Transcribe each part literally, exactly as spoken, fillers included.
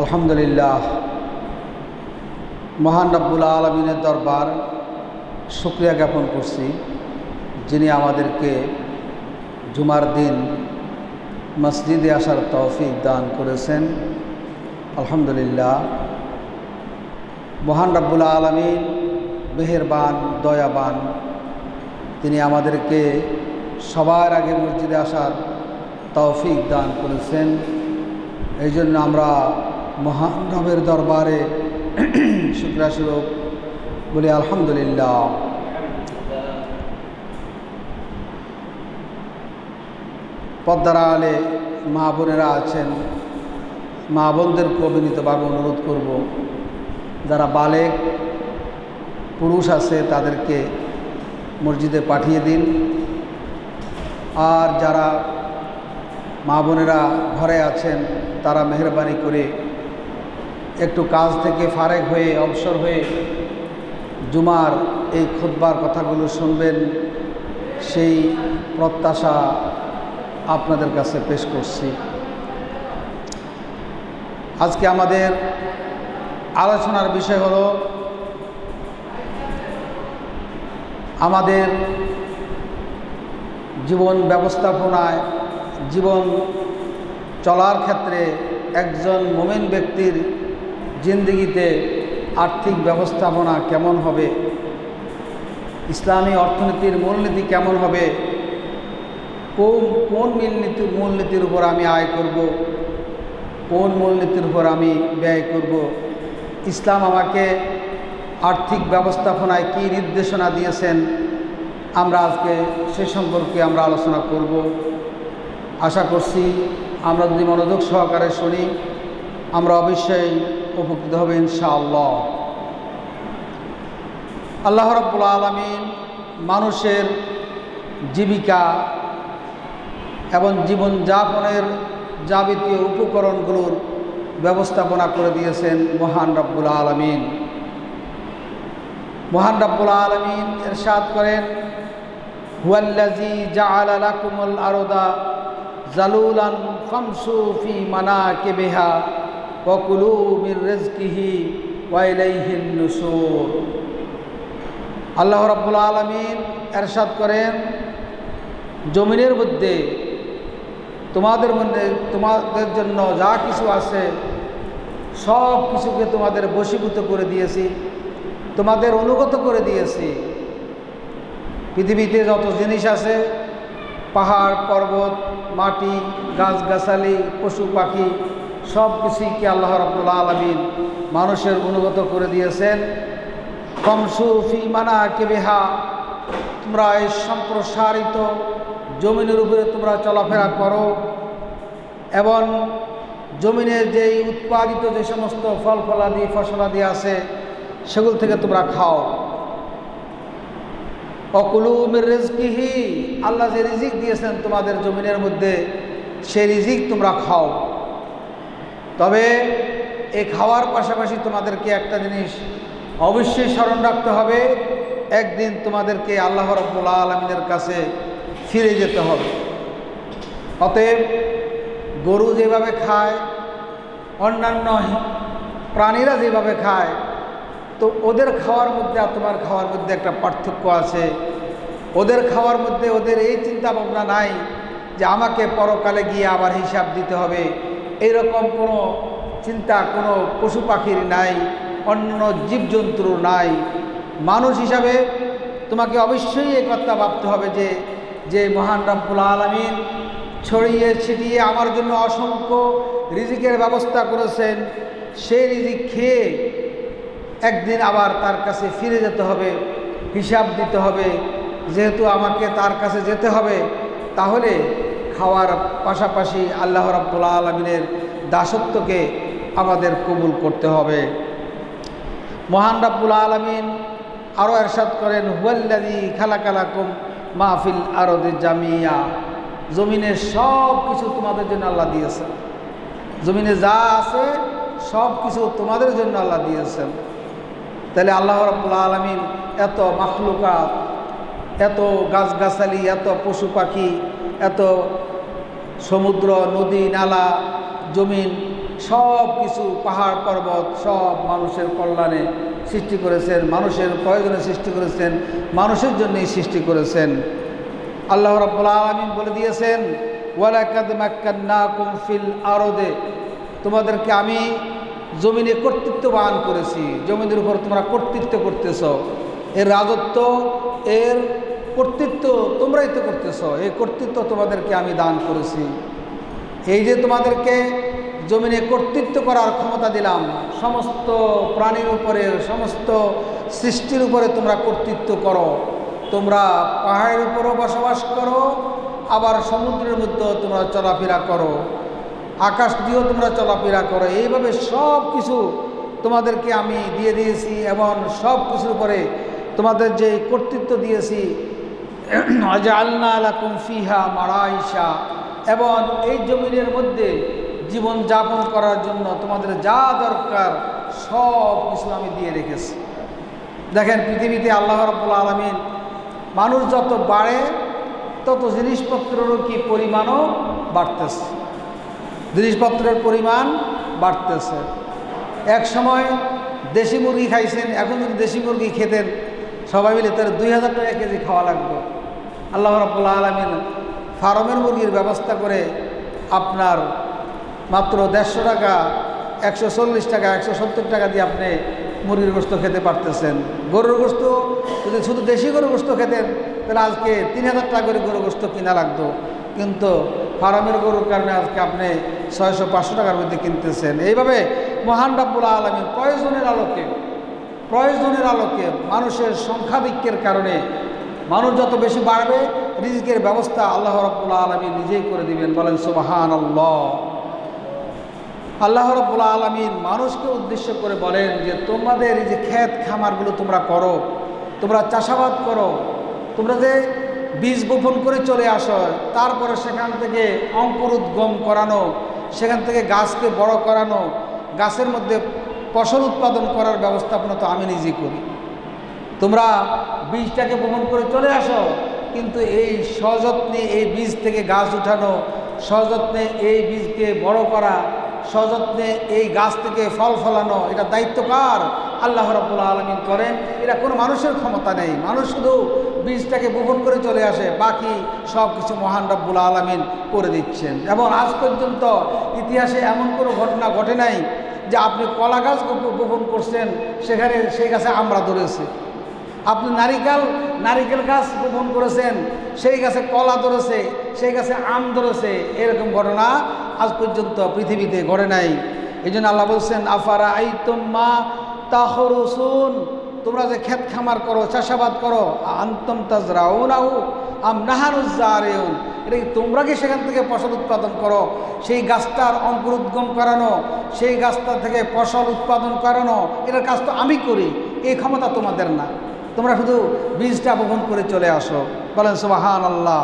আলহামদুলিল্লাহ, মহান রব্বুল আলমিনের দরবার শুকরিয়া জ্ঞাপন করছি, যিনি আমাদেরকে জুমার দিন মসজিদে আসার তৌফিক দান করেছেন। আলহামদুলিল্লাহ, মহান রব্বুল আলমিন মেহেরবান, দয়াবান, তিনি আমাদেরকে সবার আগে মসজিদে আসার তৌফিক দান করেছেন। এই জন্য আমরা মহান রবের দরবারে শুকরিয়া স্বরূপ বলি আলহামদুলিল্লাহ। পর্দার আড়ালে মা বোনেরা আছেন, মা বোনদেরকে বিনীতভাবে অনুরোধ করব, যারা বালেগ পুরুষ আছে তাদেরকে মসজিদে পাঠিয়ে দিন, আর যারা মা বোনেরা ঘরে আছেন তারা মেহরবানি করে একটু কাজ থেকে ফারেক হয়ে অবসর হয়ে জুমার এই খুতবার কথাগুলো শুনবেন, সেই প্রত্যাশা আপনাদের কাছে পেশ করছি। আজকে আমাদের আলোচনার বিষয় হলো আমাদের জীবন ব্যবস্থাপনায়, জীবন চলার ক্ষেত্রে একজন মুমিন ব্যক্তির জিন্দেগিতে আর্থিক ব্যবস্থাপনা কেমন হবে, ইসলামী অর্থনীতির মূলনীতি কেমন হবে, কোন কোন মূলনীতি মূলনীতির উপর আমি আয় করব, কোন মূলনীতির উপর আমি ব্যয় করব, ইসলাম আমাকে আর্থিক ব্যবস্থাপনায় কী নির্দেশনা দিয়েছেন, আমরা আজকে সে সম্পর্কে আমরা আলোচনা করব। আশা করছি আমরা যদি মনোযোগ সহকারে শুনি আমরা অবশ্যই উপকৃত হবে ইনশাআল্লাহ। আল্লাহ রাব্বুল আলামিন মানুষের জীবিকা এবং জীবনযাপনের যাবতীয় উপকরণগুলোর ব্যবস্থাপনা করে দিয়েছেন মহান রব্বুল আলামিন। মহান রব্বুল আলামিন ইরশাদ করেন, হুয়াল্লাযী জাআলা লাকুমুল আরদা জালুলান ফামশু ফি মানাকিবিহা ওয়া কুলু মির রিজকিহি ওয়া ইলাইহিন নুশুর। আল্লাহ রাব্বুল আলামিন ইরশাদ করেন, জমিনের মধ্যে তোমাদের মধ্যে তোমাদের জন্য যা কিছু আছে সব কিছুকে তোমাদের বশীভূত করে দিয়েছি, তোমাদের অনুগত করে দিয়েছি। পৃথিবীতে যত জিনিস আছে, পাহাড় পর্বত, মাটি, গাছগাছালি, পশু পাখি, সব কিছুকে আল্লাহ রাব্বুল আলামিন মানুষের অনুগত করে দিয়েছেন। ফামশু ফি মানাকিবিহা, তোমরা এই সম্প্রসারিত জমিনের উপরে তোমরা চলাফেরা করো এবং জমিনের যেই উৎপাদিত যে সমস্ত ফল ফলাদি ফসলাদি আছে সেগুলো থেকে তোমরা খাও। ওয়াকুলু মির রিজকিহি, আল্লাহ যে রিজিক দিয়েছেন তোমাদের জমিনের মধ্যে সেই রিজিক তোমরা খাও। তবে এই খাওয়ার পাশাপাশি তোমাদেরকে একটা জিনিস অবশ্যই স্মরণ রাখতে হবে, একদিন তোমাদেরকে আল্লাহ রাব্বুল আলামিনের কাছে ফিরে যেতে হবে। অতএব গরু যেভাবে খায়, অন্যান্য প্রাণীরা যেভাবে খায়, তো ওদের খাওয়ার মধ্যে আর তোমার খাওয়ার মধ্যে একটা পার্থক্য আছে। ওদের খাওয়ার মধ্যে ওদের এই চিন্তা ভাবনা নাই যে আমাকে পরকালে গিয়ে আবার হিসাব দিতে হবে, এইরকম কোনো চিন্তা কোনো পশু পাখির নাই, অন্য জীবজন্তুর নাই। মানুষ হিসাবে তোমাকে অবশ্যই এই কথা ভাবতে হবে যে যে মহান রব্বুল আলামিন ছড়িয়ে ছিটিয়ে আমার জন্য অসংখ্য রিজিকের ব্যবস্থা করেছেন, সেই রিজিক খেয়ে একদিন আবার তার কাছে ফিরে যেতে হবে, হিসাব দিতে হবে। যেহেতু আমাকে তার কাছে যেতে হবে, তাহলে খাওয়ার পাশাপাশি আল্লাহ রাব্বুল আলামিনের দাসত্বকে আমাদের কবুল করতে হবে। মহান রাব্বুল আলামিন আরও ইরশাদ করেন, হুয়াল্লাযী খালাকা লাকুম মা ফিল আরদি জামিয়া, জমিনের সব কিছু তোমাদের জন্য আল্লাহ দিয়েছেন। জমিনে যা আছে সব কিছু তোমাদের জন্য আল্লাহ দিয়েছেন। তাহলে আল্লাহ রাব্বুল আলামিন এত মাখলুকাত, এত গাছগাছালি, এত পশু পাখি, এত সমুদ্র, নদী, নালা, জমিন সব কিছু পাহাড় পর্বত সব মানুষের কল্যাণে সৃষ্টি করেছেন, মানুষের প্রয়োজনে সৃষ্টি করেছেন, মানুষের জন্যই সৃষ্টি করেছেন। আল্লাহ রাব্বুল আলামিন বলে দিয়েছেন, ওয়ালাকাদ মাক্কান্নাকুম ফিল আরদে, তোমাদেরকে আমি জমিনে কর্তৃত্ববান করেছি, জমিনের উপর তোমরা কর্তৃত্ব করতেছ, এর রাজত্ব এর কর্তৃত্ব তোমরাই তো করতেছ, এই কর্তৃত্ব তোমাদেরকে আমি দান করেছি। এই যে তোমাদেরকে জমিনে কর্তৃত্ব করার ক্ষমতা দিলাম, সমস্ত প্রাণীর উপরে সমস্ত সৃষ্টির উপরে তোমরা কর্তৃত্ব করো, তোমরা পাহাড়ের উপরও বসবাস করো, আবার সমুদ্রের মধ্যেও তোমরা চলাফেরা করো, আকাশ দিয়েও তোমরা চলাফেরা করো, এইভাবে সব কিছু তোমাদেরকে আমি দিয়ে দিয়েছি এবং সব কিছুর উপরে তোমাদের যে কর্তৃত্ব দিয়েছি। জাআলনা লাকুম ফিহা মারাইশা, এবং এই জমিনের মধ্যে জীবন যাপন করার জন্য তোমাদের যা দরকার সব কিছু আমি দিয়ে রেখেছি। দেখেন পৃথিবীতে আল্লাহ রাব্বুল আলামিন মানুষ যত বাড়ে তত জিনিসপত্রেরও কি পরিমাণও বাড়তেছে, জিনিসপত্রের পরিমাণ বাড়তেছে। এক সময় দেশি মুরগি খাইছেন, এখন যদি দেশি মুরগি খেতেন সবাই মিলে তার দুই হাজার টাকা কেজি খাওয়া লাগবে। আল্লাহ রাব্বুল আলামিন ফার্মের মুরগির ব্যবস্থা করে আপনার মাত্র দেড়শো টাকা একশো চল্লিশ টাকা একশো সত্তর টাকা দিয়ে আপনি মুরগির গোস্ত খেতে পারতেছেন। গরুর গোস্ত যদি শুধু দেশি গরুর গোস্ত খেতেন তাহলে আজকে তিন হাজার টাকা করে গরুর গোস্ত কিনা লাগতো, কিন্তু ফার্মের গরুর কারণে আজকে আপনি ছয়শো পাঁচশো টাকার মধ্যে কিনতেছেন। এইভাবে মহান রাব্বুল আলামিন প্রয়োজনের আলোকে প্রয়োজনের আলোকে মানুষের সংখ্যাধিক্যের কারণে মানুষ যত বেশি বাড়বে রিজিকের ব্যবস্থা আল্লাহ রাব্বুল আলামিন নিজেই করে দিবেন। বলেন সুবহানাল্লাহ। আল্লাহ রাব্বুল আলামিন মানুষকে উদ্দেশ্য করে বলেন যে তোমাদের এই যে ক্ষেত খামারগুলো তোমরা করো, তোমরা চাষাবাদ করো, তোমরা যে বীজ বপন করে চলে আসো, তারপরে সেখান থেকে অঙ্কুরোদ্গম করানো, সেখান থেকে গাছকে বড় করানো, গাছের মধ্যে ফসল উৎপাদন করার ব্যবস্থাপনা তো আমি নিজেই করি। তোমরা বীজটাকে বপন করে চলে আসো, কিন্তু এই সযত্নে এই বীজ থেকে গাছ উঠানো, সযত্নে এই বীজকে বড় করা, সযত্নে এই গাছ থেকে ফল ফলানো, এটা দায়িত্ব কার? আল্লাহ রাব্বুল আলামিন করেন। এটা কোনো মানুষের ক্ষমতা নেই, মানুষ শুধু বীজটাকে বপন করে চলে আসে, বাকি সব কিছু মহান রাব্বুল আলামিন করে দিচ্ছেন। এবং আজ পর্যন্ত ইতিহাসে এমন কোনো ঘটনা ঘটে নাই যে আপনি কলা গাছ বপন করছেন সেখানে সেই গাছে আমড়া ধরেছে, আপনি নারিকেল নারিকেল গাছ বপন করেছেন সেই গাছে কলা ধরেছে, সেই গাছে আম ধরেছে, এরকম ঘটনা আজ পর্যন্ত পৃথিবীতে ঘটে নাই। এই জন্য আল্লাহ বলছেন, আফারা আইতুম মা তাখরুসুন, তোমরা যে ক্ষেত খামার করো, চাষাবাদ করো, আনতুম তাজরাউনাহু আম নাহনুজ জারিউন, এটা কি তোমরা কি সেখান থেকে ফসল উৎপাদন করো? সেই গাছটার অঙ্কুরোদ্গম করানো, সেই গাছটা থেকে ফসল উৎপাদন করানো, এটার কাজ তো আমি করি, এই ক্ষমতা তোমাদের না, তোমরা শুধু বীজটা বপন করে চলে আসো। বলেন সুবহানাল্লাহ।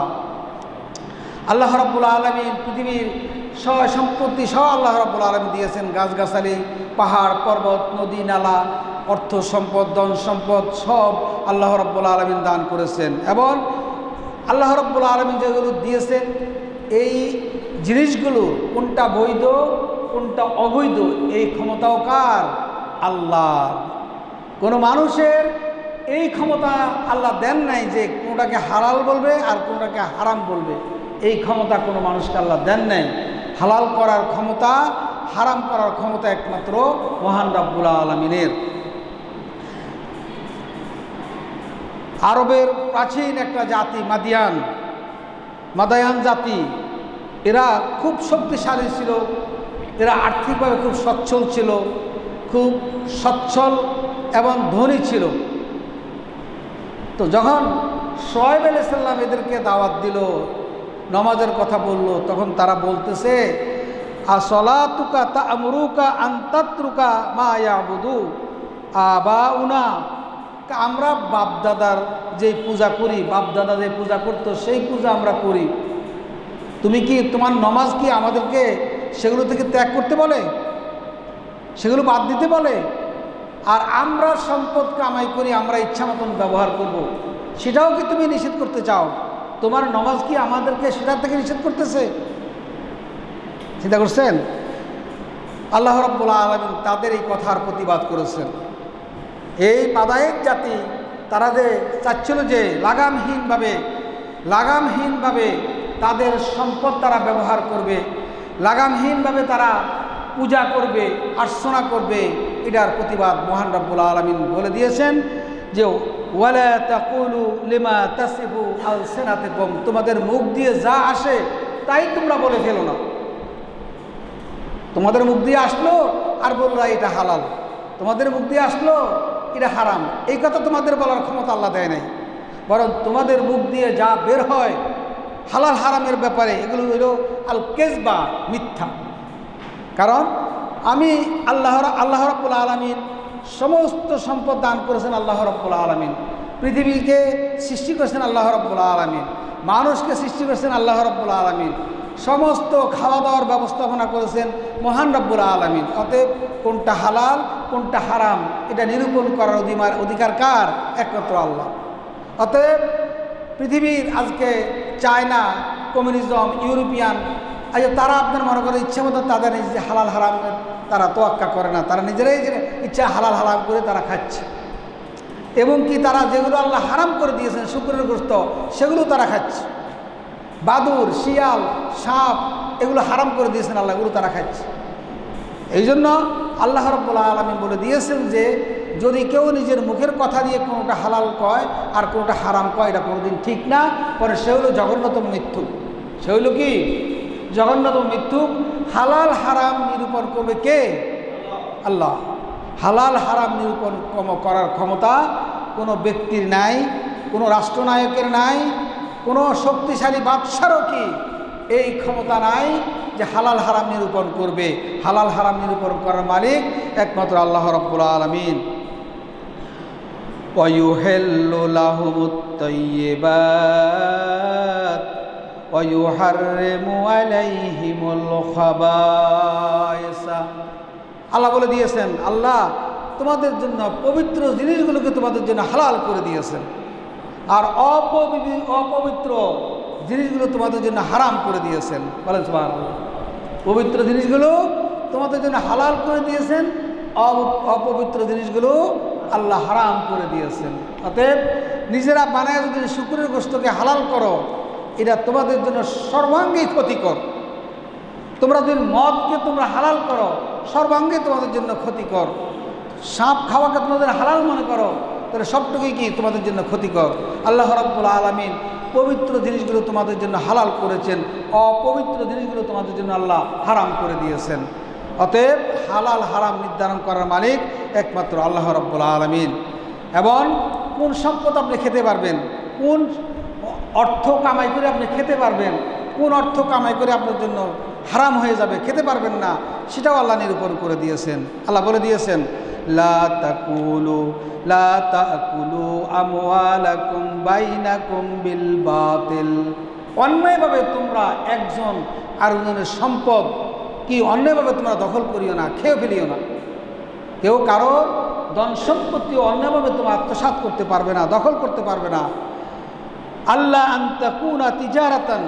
আল্লাহ রাব্বুল আলামিন পৃথিবীর সয় সম্পত্তি সহ আল্লাহ রাব্বুল আলামিন দিয়েছেন, গাছগাছালি, পাহাড় পর্বত, নদী নালা, অর্থ সম্পদ, ধন সম্পদ সব আল্লাহ রাব্বুল আলামিন দান করেছেন। এবং আল্লাহ রাব্বুল আলামিন যেগুলো দিয়েছেন এই জিনিসগুলো কোনটা বৈধ কোনটা অবৈধ এই ক্ষমতাও কার? আল্লাহ। কোনো মানুষের এই ক্ষমতা আল্লাহ দেন নাই যে কোনটাকে হালাল বলবে আর কোনটাকে হারাম বলবে, এই ক্ষমতা কোনো মানুষকে আল্লাহ দেন নাই। হালাল করার ক্ষমতা, হারাম করার ক্ষমতা একমাত্র মহান রাব্বুল আলামিনের। আরবের প্রাচীন একটা জাতি মাদিয়ান মাদায়ান জাতি, এরা খুব শক্তিশালী ছিল, এরা আর্থিকভাবে খুব সচ্ছল ছিল, খুব সচ্ছল এবং ধনী ছিল। তো যখন শুআয়ব আলাইহিস সালাম এদেরকে দাওয়াত দিল, নামাজের কথা বলল, তখন তারা বলতেছে, আসলাতুকা তা'মুরুকা আন তাতরুকা মা ইয়াবুদু আবাউনা, আমরা বাপদাদার যে পূজা করি, বাপদাদা যে পূজা করতো সেই পূজা আমরা করি, তুমি কি তোমার নামাজ কি আমাদেরকে সেগুলো থেকে ত্যাগ করতে বলে, সেগুলো বাদ দিতে বলে? আর আমরা সম্পদ কামাই করি, আমরা ইচ্ছা মতন ব্যবহার করব, সেটাও কি তুমি নিষেধ করতে চাও? তোমার নামাজ কি আমাদেরকে সেটা থেকে নিষেধ করতেছে? চিন্তা করছেন? আল্লাহ রাব্বুল আলামিন তাদের এই কথার প্রতিবাদ করেছেন। এই বাদায়েক জাতি তারা যে চাচ্ছিল যে লাগামহীনভাবে লাগামহীনভাবে তাদের সম্পদ তারা ব্যবহার করবে, লাগামহীনভাবে তারা পূজা করবে, আর্চনা করবে, এটার প্রতিবাদ মহান রব্বুল আলামিন বলে দিয়েছেন যে ওয়ালা তাকুলু লিমা তাসিফু আলসিনাতুকুম, তোমাদের মুখ দিয়ে যা আসে তাই তোমরা বলে ফেলো না। তোমাদের মুখ দিয়ে আসলো আর বললা এটা হালাল, তোমাদের মুখ দিয়ে আসলো এটা হারাম, এই কথা তোমাদের বলার ক্ষমতা আল্লাহ দেয় নাই। বরং তোমাদের মুখ দিয়ে যা বের হয় হালাল হারামের ব্যাপারে এগুলো হলো আল কেজবা, মিথ্যা। কারণ আমি আল্লাহ আল্লাহ রাব্বুল আলামিন সমস্ত সম্পদ দান করেছেন আল্লাহ রাব্বুল আলামিন, পৃথিবীকে সৃষ্টি করেছেন আল্লাহ রাব্বুল আলামিন, মানুষকে সৃষ্টি করেছেন আল্লাহ রাব্বুল আলামিন, সমস্ত খাওয়া দাওয়ার ব্যবস্থাপনা করেছেন মহান রব্বুল আলামিন। অতএব কোনটা হালাল কোনটা হারাম এটা নিরূপণ করার অধিকার অধিকার কার? একমাত্র আল্লাহ। অতএব পৃথিবীর আজকে চায়না, কমিউনিজম, ইউরোপিয়ান, আচ্ছা তারা আপনার মনে করে ইচ্ছা মতো তাদের নিজে হালাল হারাম তারা তোয়াক্কা করে না, তারা নিজেরাই ইচ্ছা হালাল হারাম করে তারা খাচ্ছে। এবং কি তারা যেগুলো আল্লাহ হারাম করে দিয়েছেন শুকরের গোশত সেগুলো তারা খাচ্ছে। বাদুর, শিয়াল, সাপ এগুলো হারাম করে দিয়েছেন আল্লাহ, এগুলো তারা খাচ্ছে। এই জন্য আল্লাহ রাব্বুল আলামিন বলে দিয়েছেন যে যদি কেউ নিজের মুখের কথা দিয়ে কোনোটা হালাল কয় আর কোনোটা হারাম কয় এটা কোনোদিন ঠিক না, পরে সে হলো জঘন্যতম মিথ্যুক। সে হলো কি? জঘন্যতম মিথ্যুক। হালাল হারাম নিরূপণ করবে কে? আল্লাহ। হালাল হারাম নিরূপণ করার ক্ষমতা কোনো ব্যক্তির নাই, কোনো রাষ্ট্রনায়কের নাই, কোনো শক্তিশালী বাদশারও কি এই ক্ষমতা নাই যে হালাল হারাম নিরূপণ করবে। হালাল হারাম নিরূপণ করার মালিক একমাত্র আল্লাহ রাব্বুল আলামিন। ওয়ায়ুহিল্লু লাহুমুত তাইয়্যিবাত ওয়া ইউহাররিমু আলাইহিমুল খাবায়েসা। আল্লাহ বলে দিয়েছেন আল্লাহ তোমাদের জন্য পবিত্র জিনিসগুলোকে তোমাদের জন্য হালাল করে দিয়েছেন, আর অপবিত্র জিনিসগুলো তোমাদের জন্য হারাম করে দিয়েছেন। বলেন সুবহানাল্লাহ। পবিত্র জিনিসগুলো তোমাদের জন্য হালাল করে দিয়েছেন, অপবিত্র জিনিসগুলো আল্লাহ হারাম করে দিয়েছেন। অতএব নিজেরা বানায় যদি শুকরের গোশতকে হালাল করো এটা তোমাদের জন্য সর্বাঙ্গী ক্ষতিকর। তোমরা যদি মদকে তোমরা হালাল করো সর্বাঙ্গে তোমাদের জন্য ক্ষতিকর। সাপ খাওয়াকে তোমাদের হালাল মনে করো তাহলে সবটুকুই কি তোমাদের জন্য ক্ষতিকর। আল্লাহ রাব্বুল আলামিন পবিত্র জিনিসগুলো তোমাদের জন্য হালাল করেছেন, অপবিত্র জিনিসগুলো তোমাদের জন্য আল্লাহ হারাম করে দিয়েছেন। অতএব হালাল হারাম নির্ধারণ করার মালিক একমাত্র আল্লাহ রাব্বুল আলামিন। এবং কোন সম্পদ আপনি খেতে পারবেন, কোন অর্থ কামাই করে আপনি খেতে পারবেন, কোন অর্থ কামাই করে আপনার জন্য হারাম হয়ে যাবে খেতে পারবেন না, সেটাও আল্লাহ নিরূপণ করে দিয়েছেন। আল্লাহ বলে দিয়েছেন লা তাকুলু লা তাকুলু আমওয়ালাকুম বাইনাকুম বিল বাতিল। অন্যায়ভাবে তোমরা একজন আরেকজনের সম্পদ কি অন্যায়ভাবে তোমরা দখল করিও না, খেয়ে ফেলিও না। কেউ কারো ধন সম্পত্তি অন্যায়ভাবে তোমরা আত্মসাৎ করতে পারবে না, দখল করতে পারবে না। আল্লাহ আন তাকুনা তিজারাতান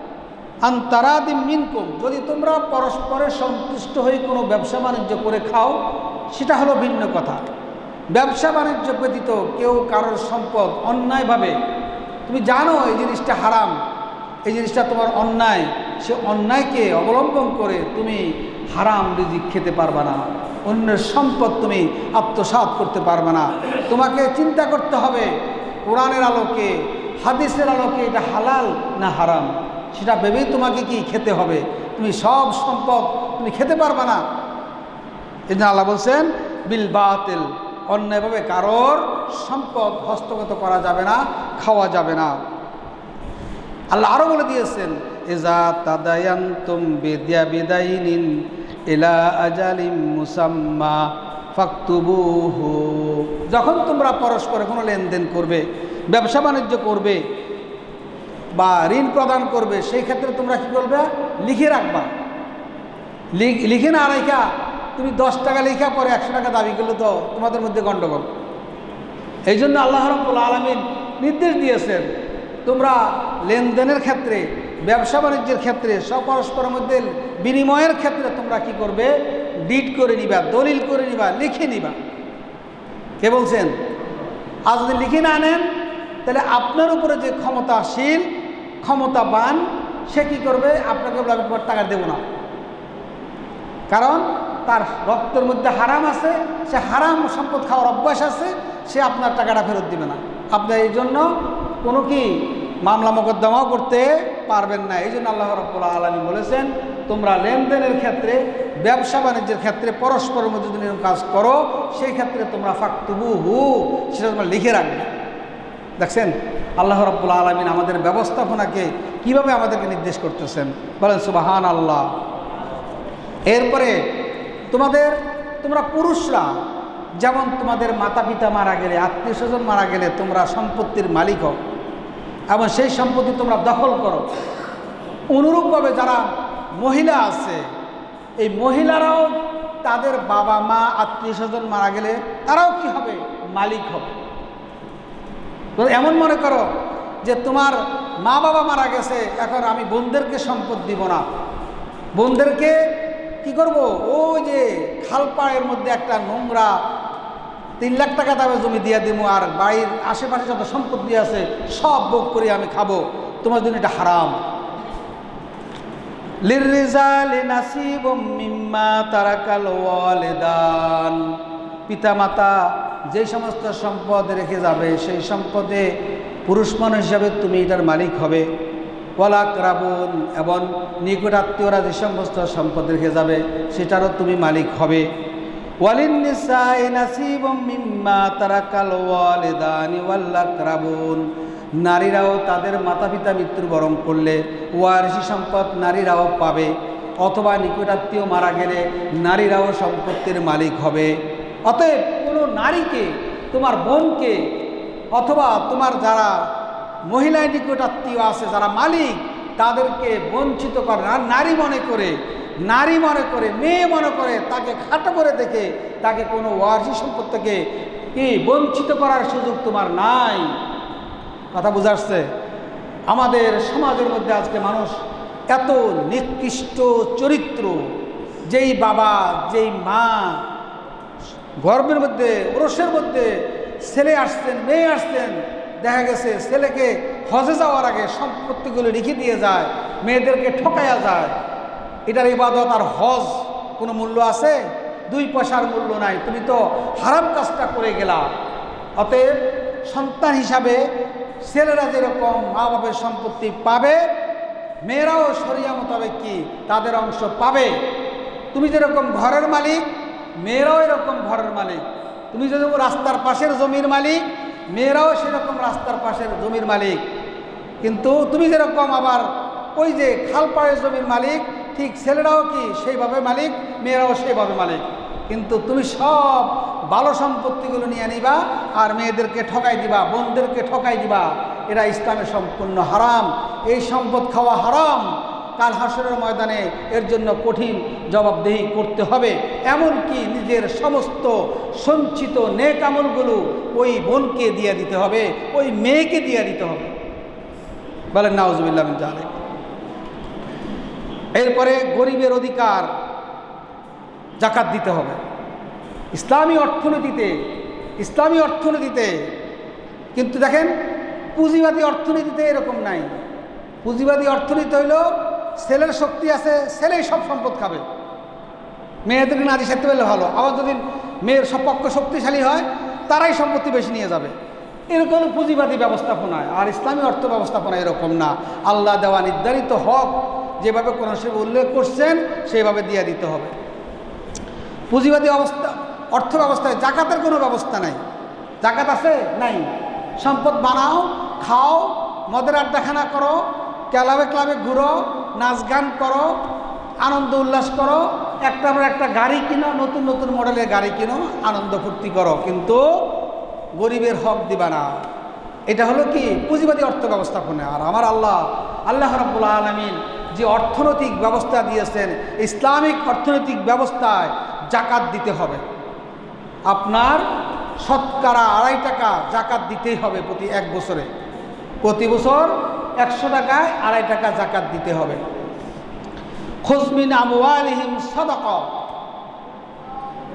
আন তারাদিম মিনকুম, যদি তোমরা পরস্পরের সন্তুষ্ট হয়ে কোনো ব্যবসা বাণিজ্য করে খাও সেটা হলো ভিন্ন কথা। ব্যবসা বাণিজ্য ব্যতীত কেউ কারোর সম্পদ অন্যায়ভাবে, তুমি জানো এই জিনিসটা হারাম, এই জিনিসটা তোমার অন্যায়, সে অন্যায়কে অবলম্বন করে তুমি হারাম রিজিক খেতে পারবে না, অন্যের সম্পদ তুমি আত্মসাৎ করতে পারবে না। তোমাকে চিন্তা করতে হবে কোরআনের আলোকে, হাদিসের আলোকে এটা হালাল না হারাম, সেটা ভেবেই তোমাকে কি খেতে হবে। তুমি সব সম্পদ তুমি খেতে পারবে না। এই জন্য আল্লাহ বলছেন বিল বাতিল, অন্যায়ভাবে কারোর সম্পদ হস্তগত করা যাবে না, খাওয়া যাবে না। আল্লাহ আরও বলে দিয়েছেন ইজা তাদায়ানতুম বিদিয়া বিদাইনিন ইলা আজালিম মুসাম্মা ফাকতুবুহু, যখন তোমরা পরস্পর কোনো লেনদেন করবে, ব্যবসা বাণিজ্য করবে বা ঋণ প্রদান করবে, সেই ক্ষেত্রে তোমরা কী করবে? লিখে রাখবা। লিখে না রাখা তুমি দশ টাকা লেখা পরে একশো টাকা দাবি করলে তো তোমাদের মধ্যে গণ্ডগোল। এই জন্য আল্লাহ রাব্বুল আলামিন নির্দেশ দিয়েছেন তোমরা লেনদেনের ক্ষেত্রে, ব্যবসা বাণিজ্যের ক্ষেত্রে, সব পরস্পরের মধ্যে বিনিময়ের ক্ষেত্রে তোমরা কি করবে? ডিট করে নিবা, দলিল করে নিবা, লিখে নিবা। কে বলছেন? আর যদি লিখে না নেন তাহলে আপনার উপরে যে ক্ষমতাশীল ক্ষমতাবান সে কী করবে? আপনাকে বলে আমি তোমার টাকা দেবো না, কারণ তার রক্তের মধ্যে হারাম আছে, সে হারাম সম্পদ খাওয়ার অভ্যাস আছে, সে আপনার টাকাটা ফেরত দিবে না। আপনার এই জন্য কোনো কি মামলা মোকদ্দমাও করতে পারবেন না। এই জন্য আল্লাহ রাব্বুল আলামিন বলেছেন, তোমরা লেনদেনের ক্ষেত্রে, ব্যবসা বাণিজ্যের ক্ষেত্রে পরস্পরের মধ্যে যদি কাজ করো সেই ক্ষেত্রে তোমরা ফাকতুবু হু, সেটা তোমরা লিখে রাখবে। দেখছেন আল্লাহ রাব্বুল আলামিন আমাদের ব্যবস্থাপনাকে কিভাবে আমাদেরকে নির্দেশ করতেছেন, বলেন সুবহান আল্লাহ। এরপরে তোমাদের তোমরা পুরুষরা যেমন তোমাদের মাতা পিতা মারা গেলে, আত্মীয় স্বজন মারা গেলে তোমরা সম্পত্তির মালিক হও এবং সেই সম্পত্তি তোমরা দখল করো, অনুরূপভাবে যারা মহিলা আছে এই মহিলারাও তাদের বাবা মা আত্মীয় স্বজন মারা গেলে তারাও কি হবে? মালিক হবে। তো এমন মনে করো যে তোমার মা বাবা মারা গেছে, এখন আমি বোনদেরকে সম্পদ দিব না, বোনদেরকে কি করব? ওই যে খালপাড়ের মধ্যে একটা নোংরা তিন লাখ টাকা দামে জমি দিয়ে দিব, আর বাড়ির আশেপাশে যত সম্পত্তি আছে সব ভোগ করে আমি খাবো, তোমার জন্য এটা হারাম। লিররিজালি নাসিবুম মিম্মা তারাকাল ওয়ালিদান, পিতামাতা যে সমস্ত সম্পদ রেখে যাবে সেই সম্পদে পুরুষ মানুষ হিসাবে তুমি এটার মালিক হবে। ওয়ালা আকরাবুন, এবং নিকটাত্মীয়রা যে সমস্ত সম্পদ রেখে যাবে সেটারও তুমি মালিক হবে। ওয়ালিন নিসাই নাসিবুম মিম্মা তারাকাল ওয়ালিদানি ওয়াল আকরাবুন, নারীরাও তাদের মাতা পিতা মৃত্যুবরণ করলে ওয়ারিসি সম্পদ নারীরাও পাবে, অথবা নিকটাত্মীয় মারা গেলে নারীরাও সম্পত্তির মালিক হবে। অতএব কোনো নারীকে, তোমার বোনকে, অথবা তোমার যারা মহিলা নিকটাত্মীয় আছে যারা মালিক, তাদেরকে বঞ্চিত করে না, নারী মনে করে, নারী মনে করে, মেয়ে মনে করে, তাকে খাটো করে দেখে তাকে কোনো ওয়ারিসি সম্পদ থেকে কি বঞ্চিত করার সুযোগ তোমার নাই। কথা বুঝা আসছে? আমাদের সমাজের মধ্যে আজকে মানুষ এত নিকৃষ্ট চরিত্র, যেই বাবা যেই মা গর্ভের মধ্যে ওরসের মধ্যে ছেলে আসতেন মেয়ে আসতেন, দেখা গেছে ছেলেকে হজে যাওয়ার আগে সম্পত্তিগুলো রেখে দিয়ে যায়, মেয়েদেরকে ঠকাইয়া যায়। এটার ইবাদত আর হজ কোনো মূল্য আছে? দুই পয়সার মূল্য নাই, তুমি তো হারাম কাজটা করে গেলা। অতএব সন্তান হিসাবে ছেলেরা যেরকম মা বাপের সম্পত্তি পাবে, মেয়েরাও শরিয়া মোতাবেক কি তাদের অংশ পাবে। তুমি যেরকম ঘরের মালিক, মেয়েরাও এরকম ঘরের মালিক। তুমি যেরকম রাস্তার পাশের জমির মালিক, মেয়েরাও সেরকম রাস্তার পাশের জমির মালিক। কিন্তু তুমি যেরকম আবার ওই যে খালপাড়ের জমির মালিক, ঠিক ছেলেরাও কি সেইভাবে মালিক, মেয়েরাও সেইভাবে মালিক। কিন্তু তুমি সব ভালো সম্পত্তিগুলো নিয়ে নিবা আর মেয়েদেরকে ঠকাই দিবা, বোনদেরকে ঠকাই দিবা। এরা ইসলামে সম্পূর্ণ হারাম। এই সম্পদ খাওয়া হারাম। কাল হাসরের ময়দানে এর জন্য কঠিন জবাবদেহি করতে হবে। এমনকি নিজের সমস্ত সঞ্চিত নেক আমলগুলো ওই বোনকে দিয়ে দিতে হবে, ওই মেয়েকে দিয়ে দিতে হবে। বলেন নাউজুবিল্লাহ মিন যালিক। এরপরে গরিবের অধিকার জাকাত দিতে হবে। ইসলামী অর্থনীতিতে ইসলামী অর্থনীতিতে কিন্তু দেখেন পুঁজিবাদী অর্থনীতিতে এরকম নাই। পুঁজিবাদী অর্থনীতি হইল ছেলের শক্তি আছে, ছেলেই সব সম্পদ খাবে, মেয়েদেরকে নারী সাথে পেলে ভালো। আবার যদি মেয়ের সপক্ষ শক্তিশালী হয় তারাই সম্পত্তি বেশি নিয়ে যাবে। এরকম পুঁজিবাদী ব্যবস্থাপনায়। আর ইসলামী অর্থ ব্যবস্থাপনা এরকম না। আল্লাহ দেওয়া নির্ধারিত হক যেভাবে কোরআন শরীফে উল্লেখ করছেন সেইভাবে দিয়ে দিতে হবে। পুঁজিবাদী অবস্থা অর্থ ব্যবস্থায় জাকাতের কোনো ব্যবস্থা নাই। জাকাত আছে? নাই। সম্পদ বানাও, খাও, মদের আড্ডাখানা করো, ক্লাবে ক্লাবে ঘুরো, নাচ গান করো, আনন্দ উল্লাস করো, একটা পর একটা গাড়ি কিনো, নতুন নতুন মডেলের গাড়ি কিনো, আনন্দ ফুর্তি করো, কিন্তু গরিবের হক দিবা না। এটা হলো কি পুঁজিবাদী অর্থ ব্যবস্থাপনা। আর আমার আল্লাহ আল্লাহ রাব্বুল আলামিন যে অর্থনৈতিক ব্যবস্থা দিয়েছেন, ইসলামিক অর্থনৈতিক ব্যবস্থায় জাকাত দিতে হবে। আপনার শতকরা আড়াই টাকা জাকাত দিতেই হবে প্রতি এক বছরে। প্রতি বছর একশো টাকায় আড়াই টাকা জাকাত দিতে হবে। খুজ মিন আমওয়ালিহিম সাদাকা,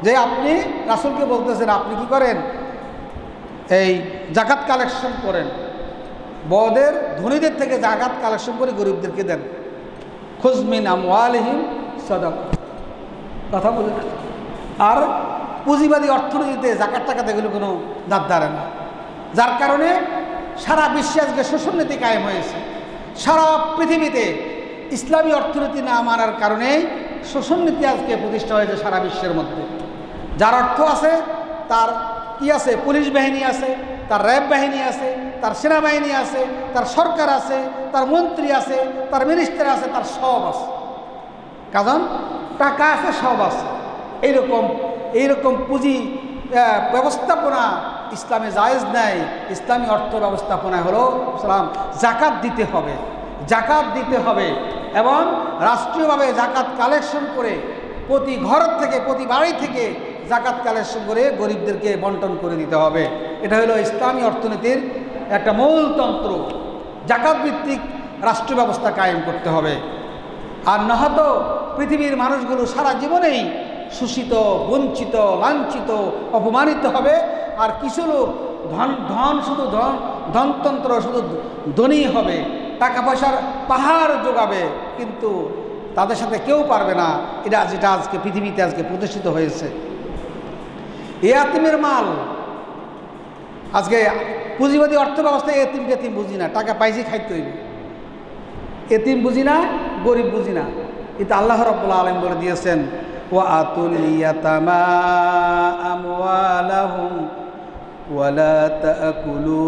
যে আপনি রাসূলকে বলতেছেন আপনি কি করেন, এই জাকাত কালেকশন করেন, বড়দের ধনীদের থেকে জাকাত কালেকশন করে গরিবদেরকে দেন। খুয মিন আমওয়ালিহিম সাদাকা, কথা বলে। আর পুঁজিবাদী অর্থনীতিতে জাকাত টাকাতে এগুলো কোনো দাঁত দাঁড়ে না, যার কারণে সারা বিশ্বে আজকে শোষণ নীতি কায়েম হয়েছে। সারা পৃথিবীতে ইসলামী অর্থনীতি না মানার কারণেই শোষণ নীতি আজকে প্রতিষ্ঠা হয়েছে সারা বিশ্বের মধ্যে। যার অর্থ আছে, তার কি আছে, পুলিশ বাহিনী আছে, তার র্যাব বাহিনী আছে, তার সেনাবাহিনী আছে, তার সরকার আছে, তার মন্ত্রী আছে, তার মিনিস্টার আছে, তার সব আছে। কারণ টাকা আছে, সব আছে। এইরকম এইরকম পুঁজি ব্যবস্থাপনা ইসলামে জায়েজ নাই। ইসলামী অর্থ ব্যবস্থাপনায় হলো সালাম জাকাত দিতে হবে, জাকাত দিতে হবে এবং রাষ্ট্রীয়ভাবে জাকাত কালেকশন করে প্রতি ঘর থেকে, প্রতি বাড়ি থেকে জাকাত কালেকশন করে গরিবদেরকে বন্টন করে দিতে হবে। এটা হলো ইসলামী অর্থনীতির একটা মূল তন্ত্র। জাকাত ভিত্তিক রাষ্ট্র ব্যবস্থা কায়েম করতে হবে। আর নহত পৃথিবীর মানুষগুলো সারা জীবনেই শোষিত, বঞ্চিত, লাঞ্ছিত, অপমানিত হবে। আর কিছু লোক ধন ধন শুধু ধন ধনতন্ত্র শুধু ধনী হবে, টাকা পয়সার পাহাড় যোগাবে, কিন্তু তাদের সাথে কেউ পারবে না। এটা যেটা আজকে পৃথিবীতে আজকে প্রতিষ্ঠিত হয়েছে। এ এতিমের মাল, আজকে পুঁজিবাদী অর্থ ব্যবস্থায় এতিম টেতিম বুঝি না, টাকা পাইছি খাইতে হইবে। এতিম বুঝি না, গরিব বুঝি না। এটা আল্লাহ রাব্বুল আলামিন বলে দিয়েছেন, ওয়া আতুল ইয়াতামা আমওয়ালাহুম ওয়ালা তাকুলু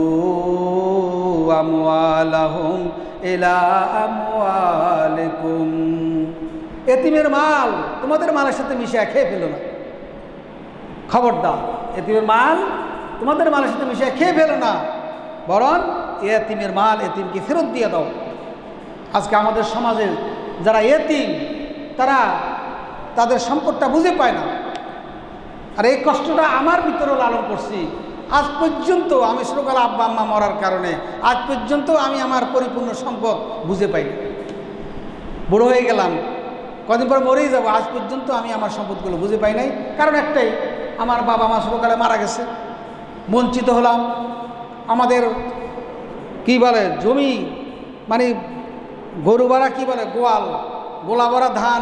আমওয়ালাহুম ইলা আমওয়ালিকুম। এতিমের মাল তোমাদের মালের সাথে মিশিয়ে খেয়ে ফেলো না, খবরদার। এতিমের মাল তোমাদের মালের সাথে মিশিয়ে খেয়ে ফেলো না, বরং এতিমের মাল এতিমকে ফেরত দিয়ে দাও। আজকে আমাদের সমাজে যারা এতিম, তারা তাদের সম্পদটা বুঝে পায় না। আর এই কষ্টটা আমার ভিতরেও লালন করছি। আজ পর্যন্ত আমি ছোটবেলা আব্বা আম্মা মরার কারণে আজ পর্যন্ত আমি আমার পরিপূর্ণ সম্পদ বুঝে পাই না। বুড়ো হয়ে গেলাম, কদিন পর মরেই যাবো, আজ পর্যন্ত আমি আমার সম্পদগুলো বুঝে পাই নাই। কারণ একটাই, আমার বাবা মা ছোটকালে মারা গেছে, বঞ্চিত হলাম। আমাদের কি বলে জমি, মানে গরু ভরা কি বলে গোয়াল, গোলা ভরা ধান,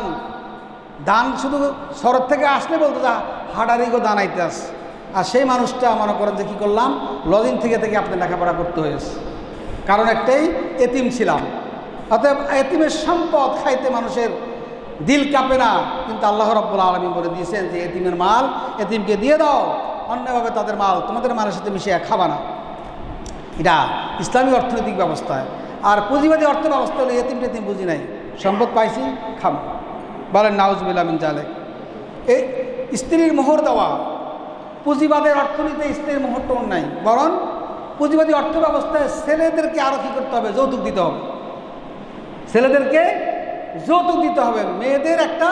ধান শুধু শরৎ থেকে আসলে বলতো যা হাডারিগো ধান আইতে আস। আর সেই মানুষটা মনে করেন যে কী করলাম, লজিং থেকে থেকে আপনি লেখাপড়া করতে হয়েছে। কারণ একটাই, এতিম ছিলাম। অতএব এতিমের সম্পদ খাইতে মানুষের দিল কাঁপে না, কিন্তু আল্লাহ রাব্বুল আলামিন বলে দিয়েছেন যে এতিমের মাল এতিমকে দিয়ে দাও, অন্যভাবে তাদের মাল তোমাদের মালের সাথে মিশিয়ে খাবা না। এটা ইসলামী অর্থনৈতিক ব্যবস্থায়। আর পুঁজিবাদী অর্থ ব্যবস্থা হলে এতিম টেতিম বুঝি নাই, সম্পদ পাইছি খাম। বলেন নাউজুবিল্লাহ মিন জালিক। এই স্ত্রীর মোহর দেওয়া, পুঁজিবাদের অর্থনীতিতে স্ত্রীর মোহরটা নাই, বরং পুঁজিবাদী অর্থ ব্যবস্থায় ছেলেদেরকে আরও কী করতে হবে, যৌতুক দিতে হবে। ছেলেদেরকে যৌতুক দিতে হবে। মেয়েদের একটা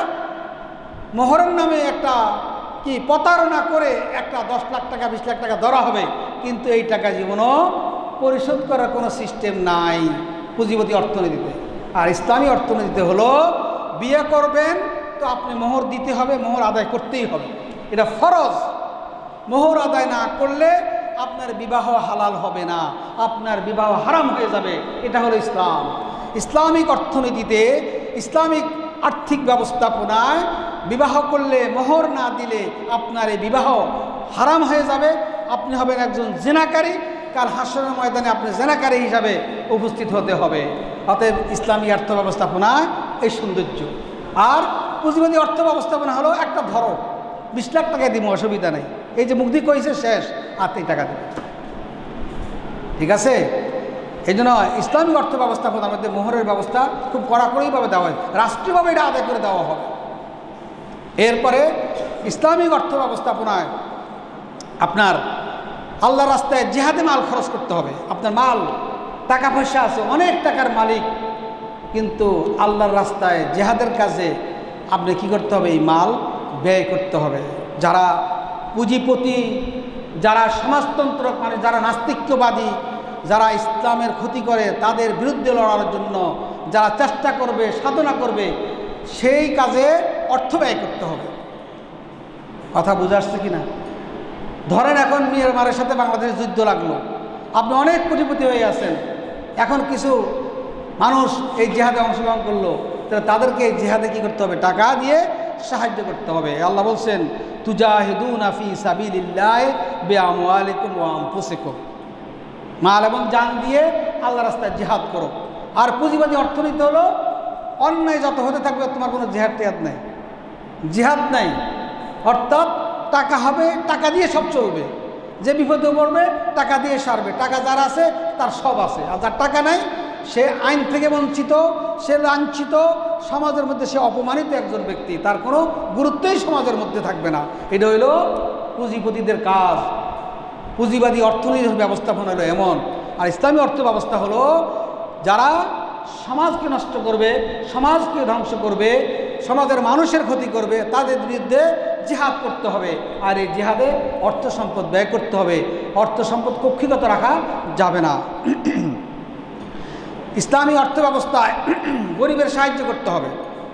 মোহরের নামে একটা কি প্রতারণা করে একটা দশ লাখ টাকা বিশ লাখ টাকা ধরা হবে, কিন্তু এই টাকা জীবনও পরিশোধ করার কোনো সিস্টেম নাই পুঁজিবাদী অর্থনীতিতে। আর ইসলামী অর্থনীতিতে হলো বিয়ে করবেন তো আপনি মোহর দিতে হবে, মোহর আদায় করতেই হবে, এটা ফরজ। মোহর আদায় না করলে আপনার বিবাহ হালাল হবে না, আপনার বিবাহ হারাম হয়ে যাবে। এটা হলো ইসলাম। ইসলামিক অর্থনীতিতে, ইসলামিক আর্থিক ব্যবস্থাপনায় বিবাহ করলে মোহর না দিলে আপনার এই বিবাহ হারাম হয়ে যাবে, আপনি হবেন একজন জেনাকারী। কাল হাসরের ময়দানে আপনি জেনাকারী হিসাবে উপস্থিত হতে হবে। অতএব ইসলামী অর্থ ব্যবস্থাপনা এই সৌন্দর্য। আর পুঁজিবাদী অর্থ ব্যবস্থাপনা হলো একটা ধরো বিশ লাখ টাকা দিব, অসুবিধা নেই, এই যে মুক্তি কইছে শেষ, আর তিন টাকা দেবে, ঠিক আছে। এই জন্য ইসলামিক অর্থ ব্যবস্থাপনার মধ্যে মোহরের ব্যবস্থা খুব কড়াকড়িভাবে দেওয়া হয়, রাষ্ট্রীয়ভাবে এটা আদায় করে দেওয়া হবে। এরপরে ইসলামিক অর্থ ব্যবস্থাপনায় আপনার আল্লাহ রাস্তায় জিহাদে মাল খরচ করতে হবে। আপনার মাল টাকা পয়সা আছে, অনেক টাকার মালিক, কিন্তু আল্লাহর রাস্তায় জিহাদের কাজে আপনি কি করতে হবে, এই মাল ব্যয় করতে হবে। যারা পুঁজিপতি, যারা সমাজতন্ত্র, মানে যারা নাস্তিক্যবাদী, যারা ইসলামের ক্ষতি করে, তাদের বিরুদ্ধে লড়ার জন্য যারা চেষ্টা করবে, সাধনা করবে, সেই কাজে অর্থ ব্যয় করতে হবে। কথা বুঝে আসছে কিনা? ধরেন এখন মিয়ানমারের সাথে বাংলাদেশের যুদ্ধ লাগলো, আপনি অনেক কোটিপতি হয়ে আছেন, এখন কিছু মানুষ এই জিহাদে অংশগ্রহণ করলো, তাহলে তাদেরকে এই জিহাদে কী করতে হবে? টাকা দিয়ে সাহায্য করতে হবে। আল্লাহ বলছেন তুজাহিদুনা ফি সাবিলিল্লাহি বিআমওয়ালিকুম ওয়া আনফুসিকুম, মাল এবং জান দিয়ে আল্লাহর রাস্তায় জিহাদ করো। আর পুঁজিবাদী অর্থনীতি হলো অন্যায় যত হতে থাকবে তোমার কোনো জিহাদ টিহাদ নেই, জিহাদ নাই, অর্থাৎ টাকা হবে, টাকা দিয়ে সব চলবে, যে বিপদে পড়বে টাকা দিয়ে সারবে, টাকা যার আছে তার সব আছে, আর যার টাকা নাই সে আইন থেকে বঞ্চিত, সে লাঞ্ছিত, সমাজের মধ্যে সে অপমানিত একজন ব্যক্তি, তার কোনো গুরুত্বই সমাজের মধ্যে থাকবে না। এটা হইল পুঁজিপতিদের কাজ। পুঁজিবাদী অর্থনৈতিক ব্যবস্থাপনা হলো এমন। আর ইসলামী অর্থ ব্যবস্থা হলো যারা সমাজকে নষ্ট করবে, সমাজকে ধ্বংস করবে, সমাজের মানুষের ক্ষতি করবে, তাদের বিরুদ্ধে জিহাদ করতে হবে। আর এই জিহাদে অর্থ সম্পদ ব্যয় করতে হবে, অর্থ সম্পদ কক্ষিগত রাখা যাবে না। ইসলামী অর্থ ব্যবস্থায় গরিবের সাহায্য করতে হবে,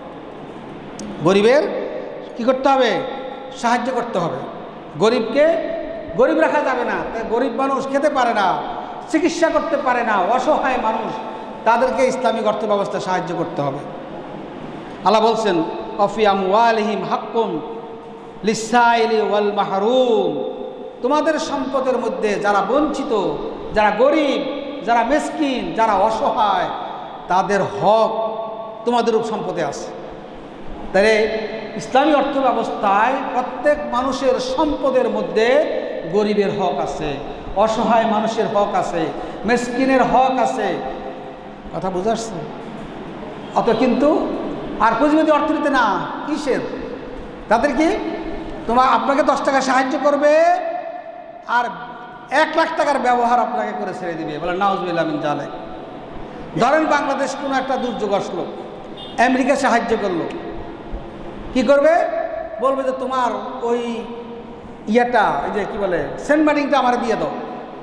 গরিবের কি করতে হবে? সাহায্য করতে হবে। গরিবকে গরিব রাখা যাবে না। তাই গরিব মানুষ খেতে পারে না, চিকিৎসা করতে পারে না, অসহায় মানুষ, তাদেরকে ইসলামিক অর্থ ব্যবস্থা সাহায্য করতে হবে। আল্লাহ বলছেন অফি আমওয়ালিহিম হাক্কুন লিসাইলি ওয়াল মাহরুম, তোমাদের সম্পদের মধ্যে যারা বঞ্চিত, যারা গরিব, যারা মিসকিন, যারা অসহায়, তাদের হক তোমাদের সম্পদে আছে। তাই ইসলামী অর্থ ব্যবস্থায় প্রত্যেক মানুষের সম্পদের মধ্যে গরিবের হক আছে, অসহায় মানুষের হক আছে, মিসকিনের হক আছে। কথা বুঝে আসছে? অত কিন্তু আর পুঁজিবাদী অর্থনীতি না, কিসের? তাদের কি তোমার আপনাকে দশ টাকা সাহায্য করবে আর এক লাখ টাকার ব্যবহার আপনাকে করে ছেড়ে দিবে, বলে নাউজুবিল্লাহ মিন জালিক। ধরেন বাংলাদেশ কোনো একটা দুর্যোগ আসলো, আমেরিকা সাহায্য করলো, কি করবে? বলবে যে তোমার ওই ইয়েটা, এই যে কি বলে সেন্ট মার্টিনটা আমার দিয়ে দাও,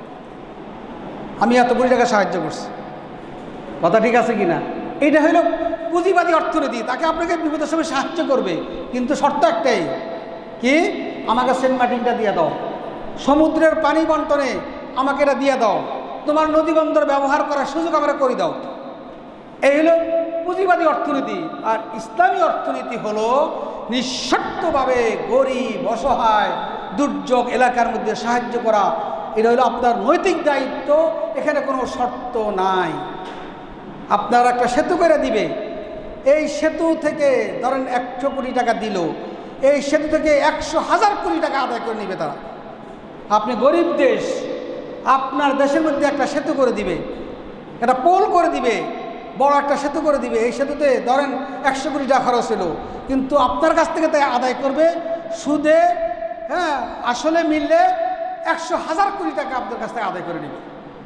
আমি এত কোটি টাকা সাহায্য করছি। কথা ঠিক আছে কিনা? এইটা হইল পুঁজিবাদী অর্থনীতি। তাকে আপনাকে বিপদের সময় সাহায্য করবে, কিন্তু শর্ত একটাই, কি? আমাকে সেন্ট মার্টিনটা দিয়ে দাও, সমুদ্রের পানি বন্টনে আমাকে এটা দিয়ে দাও, তোমার নদী বন্দর ব্যবহার করার সুযোগ আমরা করে দাও। এই হলো পুঁজিবাদী অর্থনীতি। আর ইসলামী অর্থনীতি হলো নিঃশর্তভাবে গরিব, অসহায়, দুর্যোগ এলাকার মধ্যে সাহায্য করা। এটা হলো আপনার নৈতিক দায়িত্ব, এখানে কোনো শর্ত নাই। আপনার একটা সেতু করে দিবে, এই সেতু থেকে ধরেন একশো কোটি টাকা দিল, এই সেতু থেকে একশো হাজার কোটি টাকা আদায় করে নিবে তারা। আপনি গরিব দেশ, আপনার দেশের মধ্যে একটা সেতু করে দিবে, একটা পোল করে দিবে, বড় একটা সেতু করে দিবে। এই সেতুতে ধরেন একশো কোটি টাকা খরচ হলো, কিন্তু আপনার কাছ থেকে তাই আদায় করবে সুদে, হ্যাঁ আসলে মিললে একশো হাজার কোটি টাকা আপনার কাছ থেকে আদায় করে নেবে।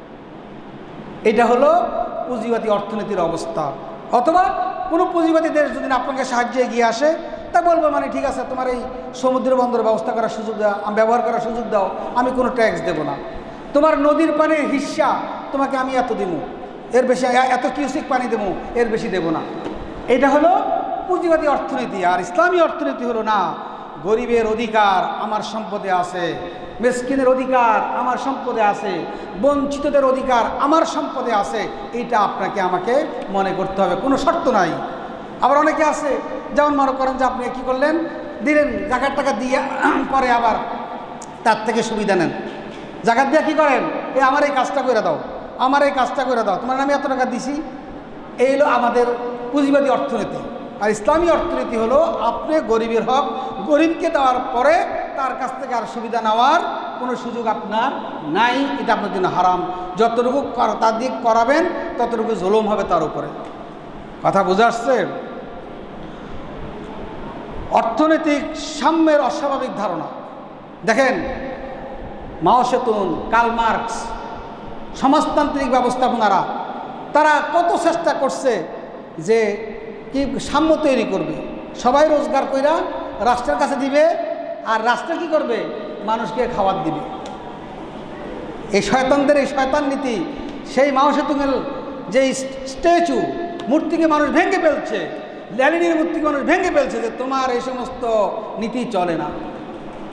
এটা হলো পুঁজিবাদী অর্থনীতির অবস্থা। অথবা কোনো পুঁজিবাদী দেশ যদি আপনাকে সাহায্যে এগিয়ে আসে, তা বলবো মানে ঠিক আছে, তোমার এই সমুদ্র বন্দর ব্যবস্থা করার সুযোগ দাও, ব্যবহার করার সুযোগ দাও, আমি কোনো ট্যাক্স দেবো না। তোমার নদীর পানির হিস্সা তোমাকে আমি এত দেবো, এর বেশি, এত কিউসিক পানি দেবো, এর বেশি দেবো না। এটা হলো পুঁজিবাদী অর্থনীতি। আর ইসলামী অর্থনীতি হলো না, গরিবের অধিকার আমার সম্পদে আছে, মিসকিনের অধিকার আমার সম্পদে আছে, বঞ্চিতদের অধিকার আমার সম্পদে আছে। এইটা আপনাকে আমাকে মনে করতে হবে, কোনো শর্ত নাই। আবার অনেকে আছে, যেমন মনে করেন যে আপনি কী করলেন, দিলেন জাকাত টাকা দিয়ে, পরে আবার তার থেকে সুবিধা নেন। জাকাত দিয়ে কী করেন? এই আমার এই কাজটা করে দাও, আমার এই কাজটা করে দাও, তোমার আমি এত টাকা দিছি। এই হলো আমাদের পুঁজিবাদী অর্থনীতি। আর ইসলামী অর্থনীতি হলো আপনি গরিবের হক গরিবকে দেওয়ার পরে তার কাছ থেকে আর সুবিধা নেওয়ার কোনো সুযোগ আপনার নাই। এটা আপনার জন্য হারাম। যতটুকু তার দিক করাবেন ততটুকু জুলুম হবে তার উপরে। কথা বুঝে আসছে? অর্থনৈতিক সাম্যের অস্বাভাবিক ধারণা দেখেন, মাও সেতুন, কার্ল মার্কস, সমাজতান্ত্রিক ব্যবস্থাপনারা তারা কত চেষ্টা করছে যে কি সাম্য তৈরি করবে, সবাই রোজগার কইরা রাষ্ট্রের কাছে দিবে, আর রাষ্ট্র কি করবে? মানুষকে খাবার দিবে। এই শয়তানদের এই শয়তান নীতি, সেই মাও সেতুংয়ের যে স্ট্যাচু, মূর্তিকে মানুষ ভেঙে ফেলছে, লেনিনের মূর্তিকে মানুষ ভেঙে ফেলছে যে তোমার এই সমস্ত নীতি চলে না।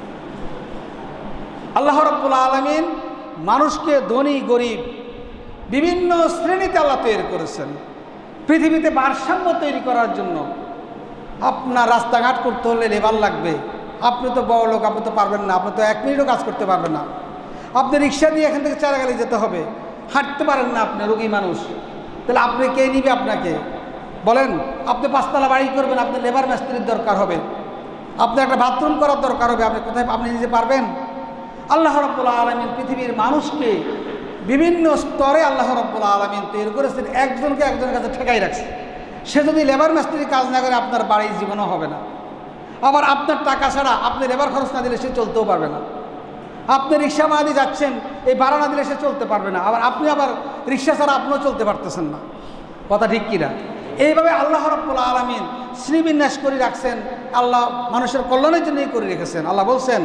আল্লাহ রাব্বুল আলামিন মানুষকে ধনী গরিব বিভিন্ন শ্রেণীতে আল্লাহ তৈরি করেছেন পৃথিবীতে ভারসাম্য তৈরি করার জন্য। আপনার রাস্তাঘাট করতে হলে লেবার লাগবে, আপনি তো বড় লোক, আপনি তো পারবেন না, আপনি তো এক মিনিটও কাজ করতে পারবেন না। আপনি রিক্সা দিয়ে এখান থেকে চারাগালি যেতে হবে, হাঁটতে পারেন না, আপনি রোগী মানুষ, তাহলে আপনি কে নিবে আপনাকে বলেন? আপনি পাঁচতলা বাড়ি করবেন, আপনার লেবার মিস্ত্রির দরকার হবে, আপনার একটা বাথরুম করার দরকার হবে, আপনি কোথায় আপনি নিজে পারবেন? আল্লাহ রাব্বুল আলামিন পৃথিবীর মানুষকে বিভিন্ন স্তরে আল্লাহ রাব্বুল আলামিন তৈরি করেছেন, একজনকে একজনের কাছে ঠেকাই রাখছে। সে যদি লেবার মিস্ত্রির কাজ না করে আপনার বাড়ির জীবনও হবে না। আবার আপনার টাকা ছাড়া আপনি লেবার খরচ না দিলে সে চলতেও পারবে না। আপনি রিক্সা ভাড়া দিয়ে যাচ্ছেন, এই ভাড়া না দিলে সে চলতে পারবে না। আবার আপনি আবার রিক্সা ছাড়া আপনিও চলতে পারতেছেন না। কথা ঠিক কিনা? এইভাবে আল্লাহ রাব্বুল আলামিন শ্রীবিন্যাস করে রাখছেন, আল্লাহ মানুষের কল্যাণের জন্যই করে রেখেছেন। আল্লাহ বলছেন,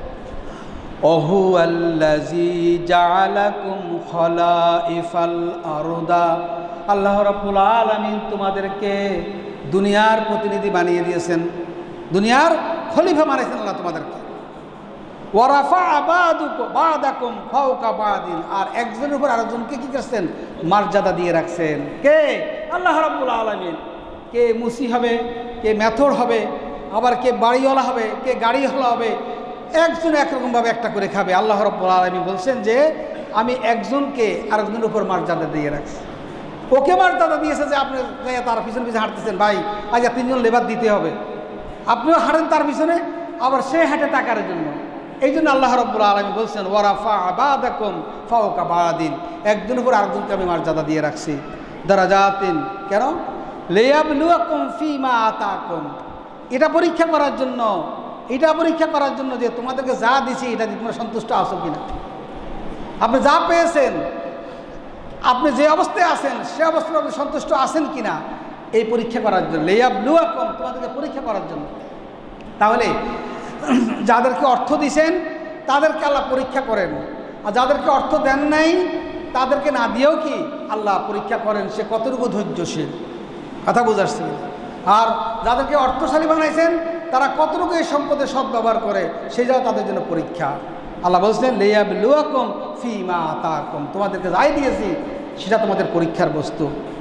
ওহুয়াল্লাযী জাআলাকুম খলাইফাল আরদা, আল্লাহ রাব্বুল আলামিন তোমাদেরকে দুনিয়ার প্রতিনিধি বানিয়ে দিয়েছেন, দুনিয়ার খলিফা বানিয়েছেন আল্লাহ তোমাদেরকে। ওয়া রাফা'a বা'দাকুম ফাওকা বা'দিন, আর একজনের উপর আরেকজনকে কি করছেন? মর্যাদা দিয়ে রাখছেন। কে? আল্লাহ রাব্বুল আলামিন। কে মুসি হবে, কে মেথর হবে, আবার কে বাড়িওয়ালা হবে, কে গাড়িওয়ালা হবে, একজন একরকমভাবে একটা করে খাবে। আল্লাহ রাব্বুল আলামিন বলছেন যে আমি একজনকে আরেকজনের উপর মর্যাদা দিয়ে রাখছি। ওকে মর্যাদা দিয়েছে যে আপনি তার পিছনে পিছনে হাঁটতেছেন, ভাই আজ তিনজন লেবার দিতে হবে, আপনিও হাঁটেন তার পিছনে, আবার সে হাঁটে টাকার জন্য। এই জন্য আল্লাহ রাব্বুল আলামিন বলছেন ওয়া রাফা'a বা'দাকুম ফাওকা বা'দিন, একজনের উপর আরেকজনকে আমি মর্যাদা দিয়ে রাখছি। দারাজাতিন, কেন? লিয়াবলুয়াকুম ফীমা আতাকুম, এটা পরীক্ষা করার জন্য, এটা পরীক্ষা করার জন্য যে তোমাদেরকে যা দিছি এটা দিয়ে তোমরা সন্তুষ্ট আছো কিনা। আপনি যা পেয়েছেন, আপনি যে অবস্থায় আছেন সে অবস্থায় আপনি সন্তুষ্ট আছেন কিনা, এই পরীক্ষা করার জন্য। লিয়াবলুয়াকুম, তোমাদেরকে পরীক্ষা করার জন্য। তাহলে যাদেরকে অর্থ দিয়েছেন তাদেরকে আল্লাহ পরীক্ষা করেন, আর যাদেরকে অর্থ দেন নাই তাদেরকে না দিয়েও কি আল্লাহ পরীক্ষা করেন সে কতটুকু ধৈর্যশীল। কথা বুঝাচ্ছি? আর যাদেরকে অর্থশালী বানাইছেন তারা কতটুকু এই সম্পদের সদ্ব্যবহার করে সেটাও তাদের জন্য পরীক্ষা। আল্লাহ বলছেন লিয়াবলুয়াকুম ফীমা আতাকুম, তোমাদেরকে যাই দিয়েছি সেটা তোমাদের পরীক্ষার বস্তু।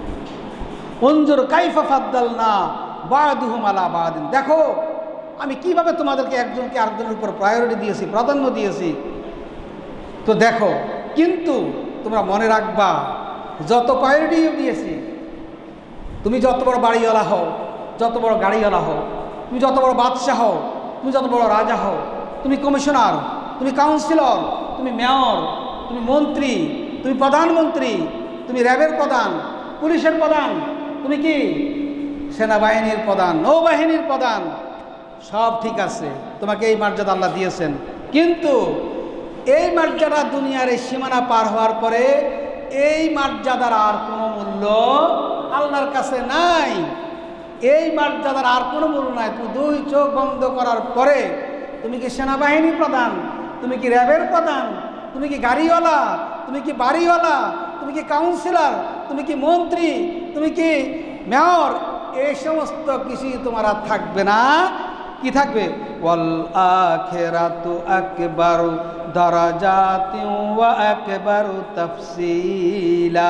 উনজুর কাইফা ফাদ্দালনা বা'দুহুম আলা বা'দিন, দেখো আমি কিভাবে তোমাদেরকে একজনকে আরেকজনের উপর প্রায়োরিটি দিয়েছি, প্রাধান্য দিয়েছি। তো দেখো, কিন্তু তোমরা মনে রাখবা যত প্রায়োরিটি দিয়েছি, তুমি যত বড় বাড়িওয়ালা হও, যত বড় গাড়িওয়ালা হও, তুমি যত বড় বাদশাহ হও, তুমি যত বড় রাজা হও, তুমি কমিশনার, তুমি কাউন্সিলর, তুমি মেয়র, তুমি মন্ত্রী, তুমি প্রধানমন্ত্রী, তুমি র্যাবের প্রধান, পুলিশের প্রধান, তুমি কি সেনাবাহিনীর প্রধান, নৌবাহিনীর প্রধান, সব ঠিক আছে, তোমাকে এই মর্যাদা আল্লাহ দিয়েছেন। কিন্তু এই মর্যাদা দুনিয়ার এই সীমানা পার হওয়ার পরে এই মর্যাদার আর কোনো মূল্য আল্লাহর কাছে নাই। এই মর্যাদার আর কোনো মূল্য নাই। তুমি দুই চোখ বন্ধ করার পরে তুমি কি সেনাবাহিনী প্রধান, তুমি কি র্যাবের প্রধান, তুমি কি গাড়িওয়ালা, তুমি কি বাড়িওয়ালা, তুমি কি কাউন্সিলর, তুমি কি মন্ত্রী, তুমি কি মেয়র, এই সমস্ত কিছুই তোমার আর থাকবে না। কি থাকবে? ওয়াল আখিরাতু আকবারু দারাজাতিন ওয়া আকবারু তাফসীলা,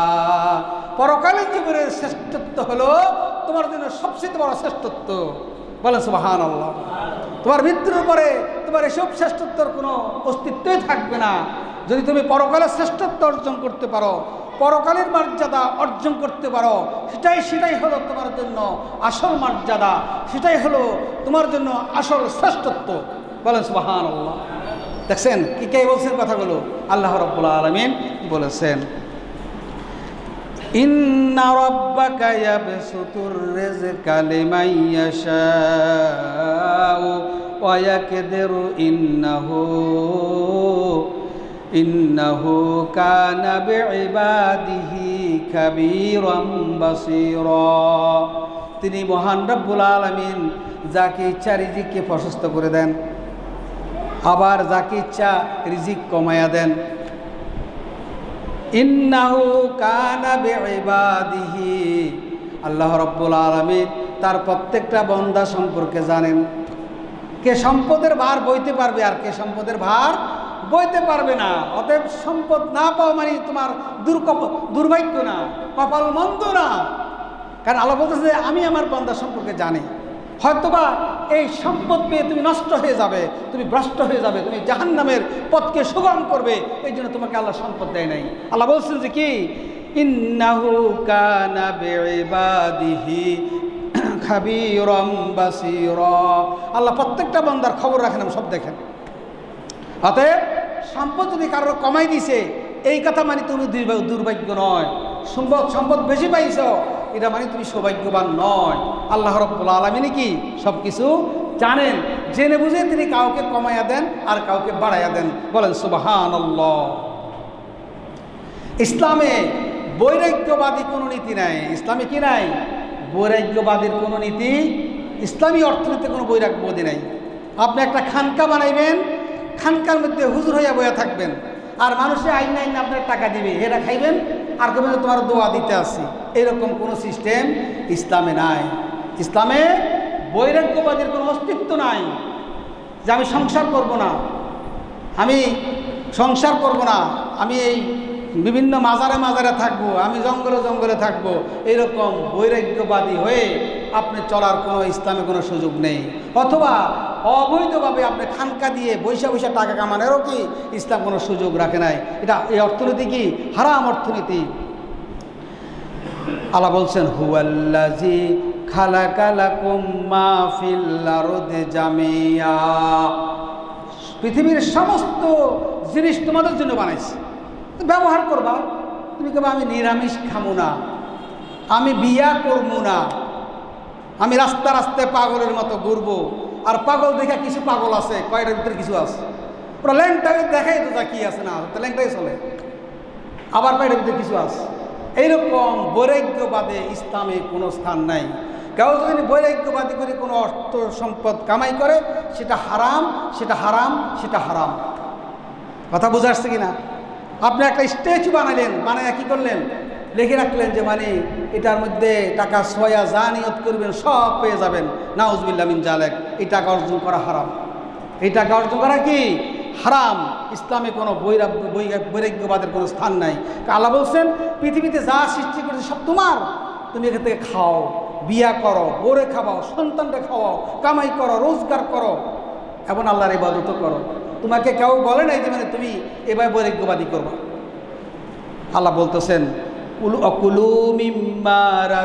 পরকালীন জীবনের শ্রেষ্ঠত্ব হলো তোমার জন্য সবচেয়ে বড় শ্রেষ্ঠত্ব। বলেন সুবহানাল্লাহ। তোমার মৃত্যুর পরে তোমার এসব শ্রেষ্ঠত্বর কোনো অস্তিত্বই থাকবে না। যদি তুমি পরকালের শ্রেষ্ঠত্ব অর্জন করতে পারো, পরকালের মর্যাদা অর্জন করতে পারো, সেটাই সেটাই হলো তোমার জন্য আসল মর্যাদা, সেটাই হলো তোমার জন্য আসল শ্রেষ্ঠত্ব। বলেন সুবহানাল্লাহ। দেখছেন কি কে বলছেন কথাগুলো? আল্লাহ রাব্বুল আলামিন বলেছেন, ইন্না রাব্বাকা ইয়াবসুতুর রিজকা লিমান ইয়াশাউ ওয়া ইয়াকদিরু ইন্নাহু ইন্নাহু কানা বিইবাদিহি খাবীরাম বাসীরা। তিনি মহান রব্বুল আলামিন যাকে ইচ্ছা রিজিককে প্রশস্ত করে দেন, আবার যাকে ইচ্ছা রিজিক কমায়া দেন। ইন্নাহু কানা বিইবাদিহি, আল্লাহ রাব্বুল আলামিন তার প্রত্যেকটা বান্দা সম্পর্কে জানেন। কে সম্পদের ভার বইতে পারবে আর কে সম্পদের ভার বইতে পারবে না। অতএব সম্পদ না পাওয়া মানে তোমার দুর্কপ দুর্ভাগ্য না, কপাল মন্দ না। কারণ আল্লাহ বলতেছে আমি আমার বান্দা সম্পর্কে জানি। হয়তোবা এই সম্পদ পেয়ে তুমি নষ্ট হয়ে যাবে, তুমি ভ্রষ্ট হয়ে যাবে, তুমি জাহান্নামের পথকে সুগম করবে, এই জন্য তোমাকে আল্লাহ সম্পদ দেয় নাই। আল্লাহ বলছেন যে কি, ইন্নাহু কানা বিইবাদিহি খাবীরাম বাসীরা। আল্লাহ প্রত্যেকটা বান্দার খবর রাখেন, সব দেখেন। অতএব সম্পদ যদি কারোর কমাই দিছে এই কথা মানে তুমি দুর্ভাগ্য নয়। সম্পদ সম্পদ বেশি পাইছ এটা মানে তুমি সৌভাগ্যবান নয়। আল্লাহ রাব্বুল আলামিন কি সব কিছু জানেন, জেনে বুঝে তিনি কাউকে কমাইয়া দেন আর কাউকে বাড়াইয়া দেন। বলেন সুবহানাল্লাহ। ইসলামে বৈরাগ্যবাদী কোনো নীতি নাই। ইসলামে কি নাই? বৈরাগ্যবাদীর কোনো নীতি, ইসলামী অর্থনীতিতে কোনো বৈরাগ্যবাদী নাই। আপনি একটা খানকা বানাইবেন, খানকার মধ্যে হুজুর হইয়া বইয়া থাকবেন, আর মানুষে আইন আইন আপনার টাকা দিবে, এরা খাইবেন আর কেমন তোমার দোয়া দিতে আসি, এরকম কোনো সিস্টেম ইসলামে নাই। ইসলামে বৈরাগ্যবাদীর কোনো অস্তিত্ব নাই যে আমি সংসার করব না, আমি সংসার করব না, আমি এই বিভিন্ন মাজারে মাজারে থাকবো, আমি জঙ্গলে জঙ্গলে থাকবো, এইরকম বৈরাগ্যবাদী হয়ে আপনি চলার কোনো ইসলামে কোনো সুযোগ নেই। অথবা অবৈধভাবে আপনি খানকা দিয়ে বৈশা বৈশা টাকা কামানোরও কি ইসলাম কোনো সুযোগ রাখে নাই। এটা এই অর্থনীতি কি হারাম অর্থনীতি। আল্লাহ বলছেন হুয়াল্লাযী খালাকা লাকুম মা ফিল আরদি জামিয়া। পৃথিবীর সমস্ত জিনিস তোমাদের জন্য বানাইছে, ব্যবহার করবা। তুমি কেবা আমি নিরামিষ খামো না, আমি বিয়া করবো না, আমি রাস্তা রাস্তায় পাগলের মতো ঘুরবো। আর পাগল দেখা কিছু পাগল আছে, কয়টার ভিতরে কিছু আছে, ওরা ল্যাংটাকে দেখাই তো যা কি আছে না, তো ল্যাংটাই চলে। আবার কয়টার ভিতরে কিছু আছে। এইরকম বৈরাগ্যবাদে ইসলামে কোনো স্থান নাই। কেউ যদি বৈরাগ্যবাদী করে কোনো অর্থ সম্পদ কামাই করে সেটা হারাম, সেটা হারাম, সেটা হারাম। কথা বুঝে আসছে কিনা? আপনি একটা স্ট্যাচু বানালেন, বানায় কি করলেন, লিখে রাখলেন যে মানে এটার মধ্যে টাকা ছয়া যা নিয়ত করবেন সব পেয়ে যাবেন, নাউজুবিল্লাহ মিন জালিক। এই টাকা অর্জন করা হারাম, এই টাকা অর্জন করা কি হারাম। ইসলামে কোনো বৈরাগ্য বৈরাগ্যবাদের কোনো স্থান নাই। আল্লাহ বলছেন পৃথিবীতে যা সৃষ্টি করেছে সব তোমার, তুমি এখান থেকে খাও, বিয়া করো, বোরে খাওয়াও, সন্তানরে খাওয়াও, কামাই করো, রোজগার করো এবং আল্লাহর ইবাদত করো। তোমাকে কেউ বলে নাই যে মানে তুমি এবার বৈরাগ্যবাদী করবা। আল্লাহ বলতেছেন কুলু মিম্মা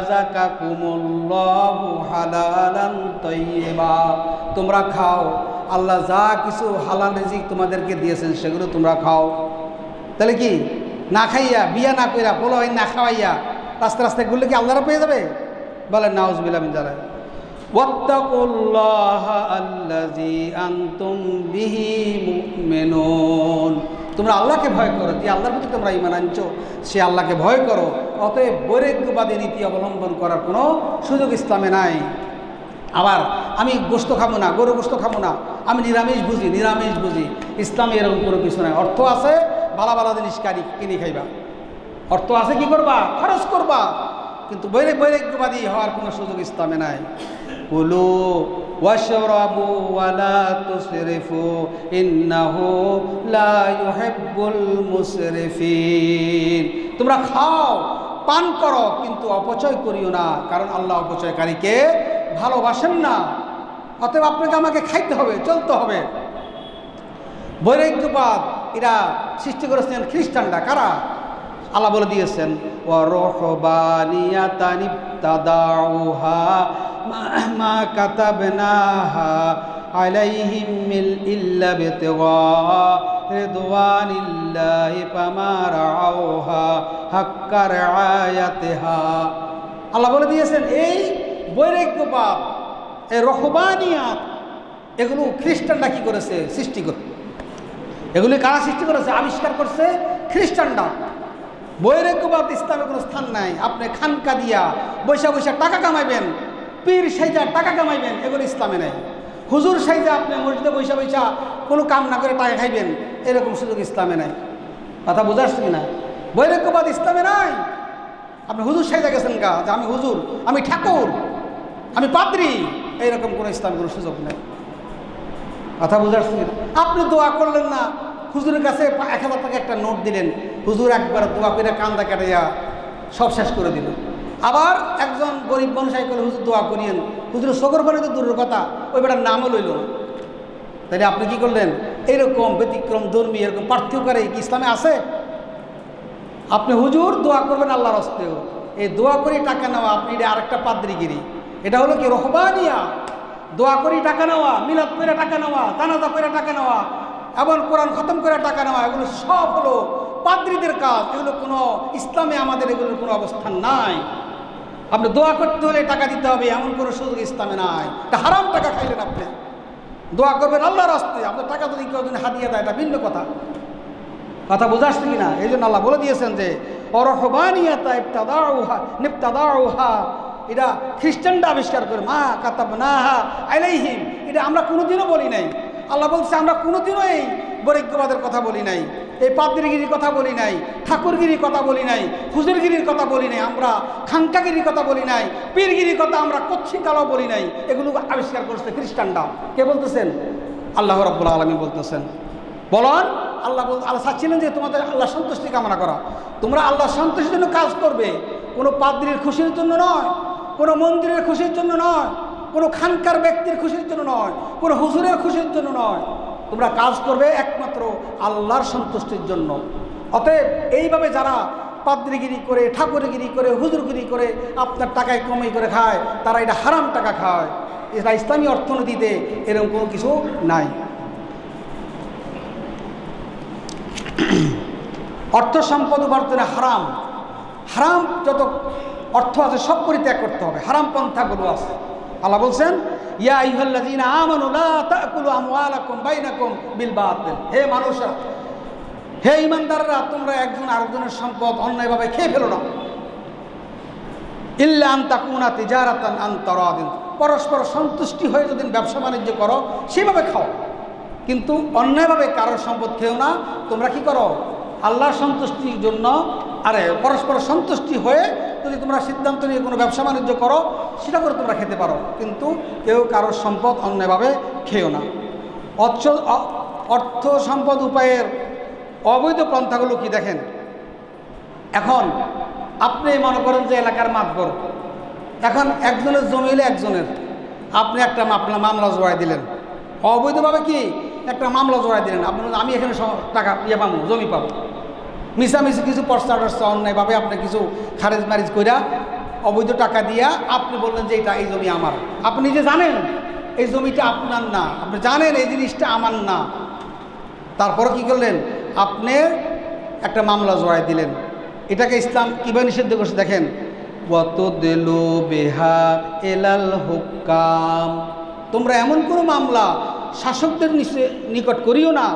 রাযাকাকুমুল্লাহু হালালান তাইয়্যিবা। তোমরা খাও, আল্লাহ যা কিছু হালাল রিজিক তোমাদেরকে দিয়েছেন সেগুলো তোমরা খাও। তাহলে কি না খাইয়া, বিয়া না কইরা, পোলা হয় না খাওয়াইয়া রাস্তা রাস্তায় ঘুরলে কি আল্লাহরা পেয়ে যাবে? বলেন নাউজুবিল্লাহ মিন জালিক। ওয়াত্তাকুল্লাহা আল্লাযী আনতুম বিহি মুমিনুন। তোমরা আল্লাহকে ভয় করো, যে আল্লাহর প্রতি তোমরা ঈমান আনছো সে আল্লাহকে ভয় করো। অতএব বৈরাগ্যবাদী নীতি অবলম্বন করার কোনো সুযোগ ইসলামে নাই। আবার আমি গোশত খাবো না, গরু গোশত খাবো না, আমি নিরামিষ বুঝি, নিরামিষ বুঝি, ইসলামে এরকম কোনো কিছু নাই। অর্থ আছে, ভালো ভালো জিনিস কারি কিনে খাইবা, অর্থ আছে কি করবা, খরচ করবা, কিন্তু বৈরাগ বৈরাগ্যবাদী হওয়ার কোনো সুযোগ ইসলামে নাই। কুলু ওয়াশরাবু ওয়ালা তুসরিফু ইন্নাহু লা ইউহিব্বুল মুসরিফিন। তোমরা খাও, পান করো, কিন্তু অপচয় করিও না, কারণ আল্লাহ অপচয়কারীকে ভালোবাসেন না। অতএব আপনাকে আমাকে খাইতে হবে, চলতে হবে। বৈরাগ্যবাদ এরা সৃষ্টি করেছেন খ্রিস্টানরা। কারা? আল্লাহ বলে দিয়েছেন ওয়া রুহবানিয়াতান ইবতাদাউহা মা কাতাবনাহা আলাইহিম ইল্লা বিতিগা রিদওয়ানিল্লাহি ফামা রাআউহা হাক্কা রাআয়াতিহা। আল্লাহ বলে দিয়েছেন এই বৈরাগ্যবাদ, এই রহবানিয়াত, এগুলো খ্রিস্টানরা কি করেছে? সৃষ্টি করে। এগুলি কারা সৃষ্টি করেছে? আবিষ্কার করছে খ্রিস্টানরা। বৈরাগ্যবাদ ইসলামে কোনো স্থান নাই। আপনি খানকা দিয়া বৈশা বৈশা টাকা কামাইবেন, পীর সাইজা টাকা কামাইবেন, এগুলো ইসলামে নাই। হুজুর সাইজা আপনি মসজিদে বৈশা বৈশা কোনো কাম না করে টাকা খাইবেন, এরকম সুযোগ ইসলামে নাই। কথা বোঝা আসছে না? বৈরাগ্যবাদ ইসলামে নাই। আপনি হুজুর সাইজা গেছেন গা যে আমি হুজুর, আমি ঠাকুর, আমি পাদ্রী, এইরকম কোনো ইসলামে কোনো সুযোগ নেই। কথা বোঝা আসছে না? আপনি দোয়া করলেন না, হুজুরের কাছে এক হাজার টাকা একটা নোট দিলেন, হুজুর একবার দোয়া করে কান্দা কাটাইয়া সব শেষ করে দিল। আবার একজন গরিব মানুষ আই করে হুজুর দোয়া করিয়েন, হুজুরের শোকর করে তো দূরের কথা, ওই বেটার নামও লইল না। তাইলে আপনি কি করলেন? এরকম ব্যতিক্রম ধর্মী এরকম পার্থক্য করে কি ইসলামে আছে? আপনি হুজুর দোয়া করবেন আল্লাহর হস্তেও, এই দোয়া করি টাকা নেওয়া আপনি এটা আরেকটা পাদ্রিগিরি। এটা হলো কি রহবানিয়া, দোয়া করি টাকা নেওয়া, মিলাদ করে টাকা নেওয়া, জানাজা করে টাকা নেওয়া, এবং কোরআন খতম করে টাকা নেওয়া, এগুলো সব হলো পাদ্রীদের কাজ। এগুলো কোনো ইসলামে আমাদের এগুলোর কোনো অবস্থান নাই। আপনি দোয়া করতে হলে টাকা দিতে হবে এমন কোনো সুযোগ ইসলামে নাই। এটা হারাম টাকা খাইলেন আপনি। দোয়া করবেন আল্লাহর হস্তে, আপনার টাকা যদি কেউ যদি হাদিয়া দেয় এটা ভিন্ন কথা। কথা বোঝা আসছে কিনা? এই জন্য আল্লাহ বলে দিয়েছেন যে অরহবানিয়াতা ইবতাদাউহা নিবতাদাউহা, এটা খ্রিস্টানরা আবিষ্কার করে, মা কাতাবনাহা আলাইহিম, এটা আমরা কোনোদিনও বলি নাই। আল্লাহ বলছে আমরা কোনোদিনও এই বৈরাগ্যবাদের কথা বলি নাই, এই পাদ্রীগিরির কথা বলি নাই, ঠাকুরগিরির কথা বলি নাই, হুজুরগিরির কথা বলি নাই, আমরা খাঙ্কাগিরির কথা বলি নাই, পীরগিরির কথা আমরা কচ্ছিকালও বলি নাই। এগুলো আবিষ্কার করছে খ্রিস্টানরা। কে বলতেছেন? আল্লাহ রাব্বুল আলামিন বলতেছেন। বলুন, আল্লাহ বল আল্লাহ চাচ্ছিলেন যে তোমাদের আল্লাহ সন্তুষ্টি কামনা করা, তোমরা আল্লাহ সন্তুষ্টির জন্য কাজ করবে, কোনো পাদ্রীর খুশির জন্য নয়, কোনো মন্দিরের খুশির জন্য নয়, কোনো খানকার ব্যক্তির খুশির জন্য নয়, কোনো হুজুরের খুশির জন্য নয়। তোমরা কাজ করবে একমাত্র আল্লাহর সন্তুষ্টির জন্য। অতএব এইভাবে যারা পাদ্রীগিরি করে, ঠাকুরগিরি করে, হুজুরগিরি করে আপনার টাকায় কমাই করে খায়, তারা এটা হারাম টাকা খায়। এটা ইসলামী অর্থনীতিতে এরকম কোনো কিছু নাই। অর্থ সম্পদ উপার্জনে হারাম, হারাম যত অর্থ আছে সব পরিত্যাগ করতে হবে, হারাম পন্থাগুলো আছে। আল্লাহ বলছেন ইয়া আইয়ুহাল্লাযীনা আমানু লা তাকুলু আমওয়ালাকুম বাইনাকুম বিল বাতিল, হে মানুষরা, হে ঈমানদাররা, তোমরা একজন আরেকজনের সম্পদ অন্যায়ভাবে খেয়ে ফেলো না। ইল্লা আন তাকুনা তিজারাতান আন তারাদিন, পরস্পর সন্তুষ্টি হয়ে যদি ব্যবসা বাণিজ্য করো সেভাবে খাও, কিন্তু অন্যায়ভাবে কারোর সম্পদ খেও না। তোমরা কি করো? আল্লাহর সন্তুষ্টির জন্য, আরে পরস্পর সন্তুষ্টি হয়ে যদি তোমরা সিদ্ধান্ত নিয়ে কোনো ব্যবসা বাণিজ্য করো সেটা করে তোমরা খেতে পারো, কিন্তু কেউ কারোর সম্পদ অন্যায়ভাবে খেও না। অর্থ অর্থ সম্পদ উপায়ের অবৈধ পন্থাগুলো কি দেখেন। এখন আপনি মনে করেন যে এলাকার মাতবর, এখন একজনের জমি হলে একজনের, আপনি একটা আপনার মামলা জোড়াই দিলেন, অবৈধভাবে কি একটা মামলা জোড়াই দিলেন। আপনি আমি এখানে টাকা ইয়ে পাবো, জমি পাবো, মিশামিশি কিছু পর্চা টর্চা অন্যায়ভাবে আপনি কিছু খারেজ মারিজ কইরা অবৈধ টাকা দিয়া আপনি বললেন যে এটা এই জমি আমার। আপনি যে জানেন এই জমিটা আপনার না, আপনি জানেন এই জিনিসটা আমার না, তারপরে কি করলেন? আপনি একটা মামলা জড়াই দিলেন। এটাকে ইসলাম কীভাবে নিষিদ্ধ করছে দেখেন, ওয়াত দিলু বিহা এলাল হুকাম, তোমরা এমন কোনো মামলা শাসকদের নিকট করিও না,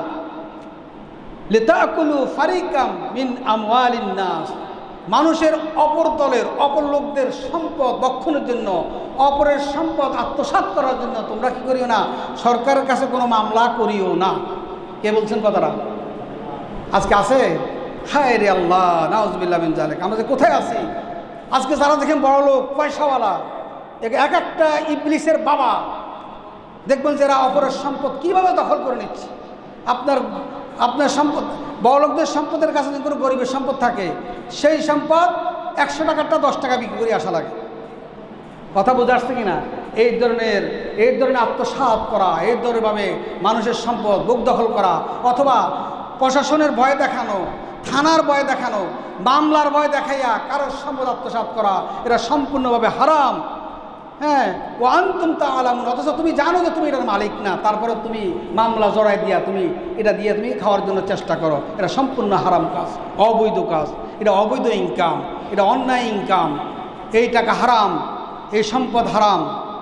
লিতাকুলু ফারিকাম মিন আমওয়ালিন নাস, মানুষের অপর দলের অপর লোকদের সম্পদ ভক্ষণের জন্য, অপরের সম্পদ আত্মসাৎ করার জন্য তোমরা কি করিও না? সরকারের কাছে কোনো মামলা করিও না। কে বলছেন কথাটা? আজকে আছে? হায় রে আল্লাহ, নাউজুবিল্লাহ মিন যালিক। আমরা যে কোথায় আছি আজকে? যারা দেখেন বড় লোক পয়সাওয়ালা, এক একটা ইবলিসের বাবা, দেখবেন যারা অপরের সম্পদ কীভাবে দখল করে নিচ্ছে। আপনার আপনার সম্পদ, বড় লোকদের সম্পদের কাছে যদি কোনো গরিবের সম্পদ থাকে, সেই সম্পদ একশো টাকারটা দশ টাকা বিক্রি করে আসা লাগে। কথা বোঝা আসছে কিনা? এই ধরনের এই ধরনের আত্মসাৎ করা, এই ধরনেরভাবে মানুষের সম্পদ বুক দখল করা, অথবা প্রশাসনের ভয় দেখানো, থানার ভয় দেখানো, মামলার ভয় দেখাইয়া কারোর সম্পদ আত্মসাৎ করা, এটা সম্পূর্ণভাবে হারাম। হ্যাঁ, ও আনতুম তাআলামুন, অথচ তুমি জানো যে তুমি এটার মালিক না, তারপরে তুমি মামলা জড়াই দিয়া তুমি এটা দিয়ে তুমি খাওয়ার জন্য চেষ্টা করো। এটা সম্পূর্ণ হারাম কাজ, অবৈধ কাজ, এটা অবৈধ ইনকাম, এটা অন্যায় ইনকাম, এই টাকা হারাম, এই সম্পদ হারাম।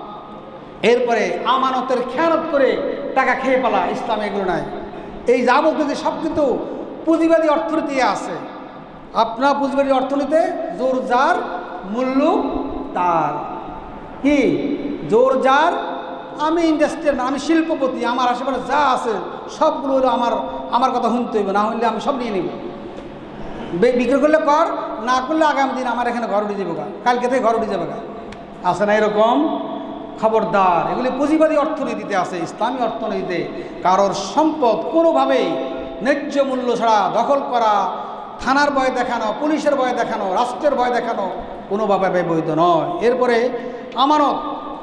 এরপরে আমানতের খেয়ানত করে টাকা খেয়ে পালা, ইসলামে এগুলো নাই। এই যা বলতে সব কিন্তু পুঁজিবাদী অর্থনীতি আছে। আপনার পুঁজিবাদী অর্থনীতিতে জোর যার মূল্য তার, কি জোর যার, আমি ইন্ডাস্ট্রিয়াল না, আমি শিল্পপতি, আমার আশেপাশে যা আছে সবগুলো হলো আমার, আমার কথা শুনতে হইবে, না হইলে আমি সব নিয়ে নিব। বিক্রি করলে কর, না করলে আগামী দিন আমার এখানে ঘর উঠে যাবে গা, কালকে থেকে ঘর উঠে যাবে গা, আছে না এরকম? খবরদার, এগুলি পুঁজিবাদী অর্থনীতিতে আছে। ইসলামী অর্থনীতিতে কারোর সম্পদ কোনোভাবেই ন্যায্য মূল্য ছাড়া দখল করা, থানার ভয় দেখানো, পুলিশের ভয় দেখানো, রাষ্ট্রের ভয় দেখানো কোনোভাবে বৈধ নয়। এরপরে আমানত,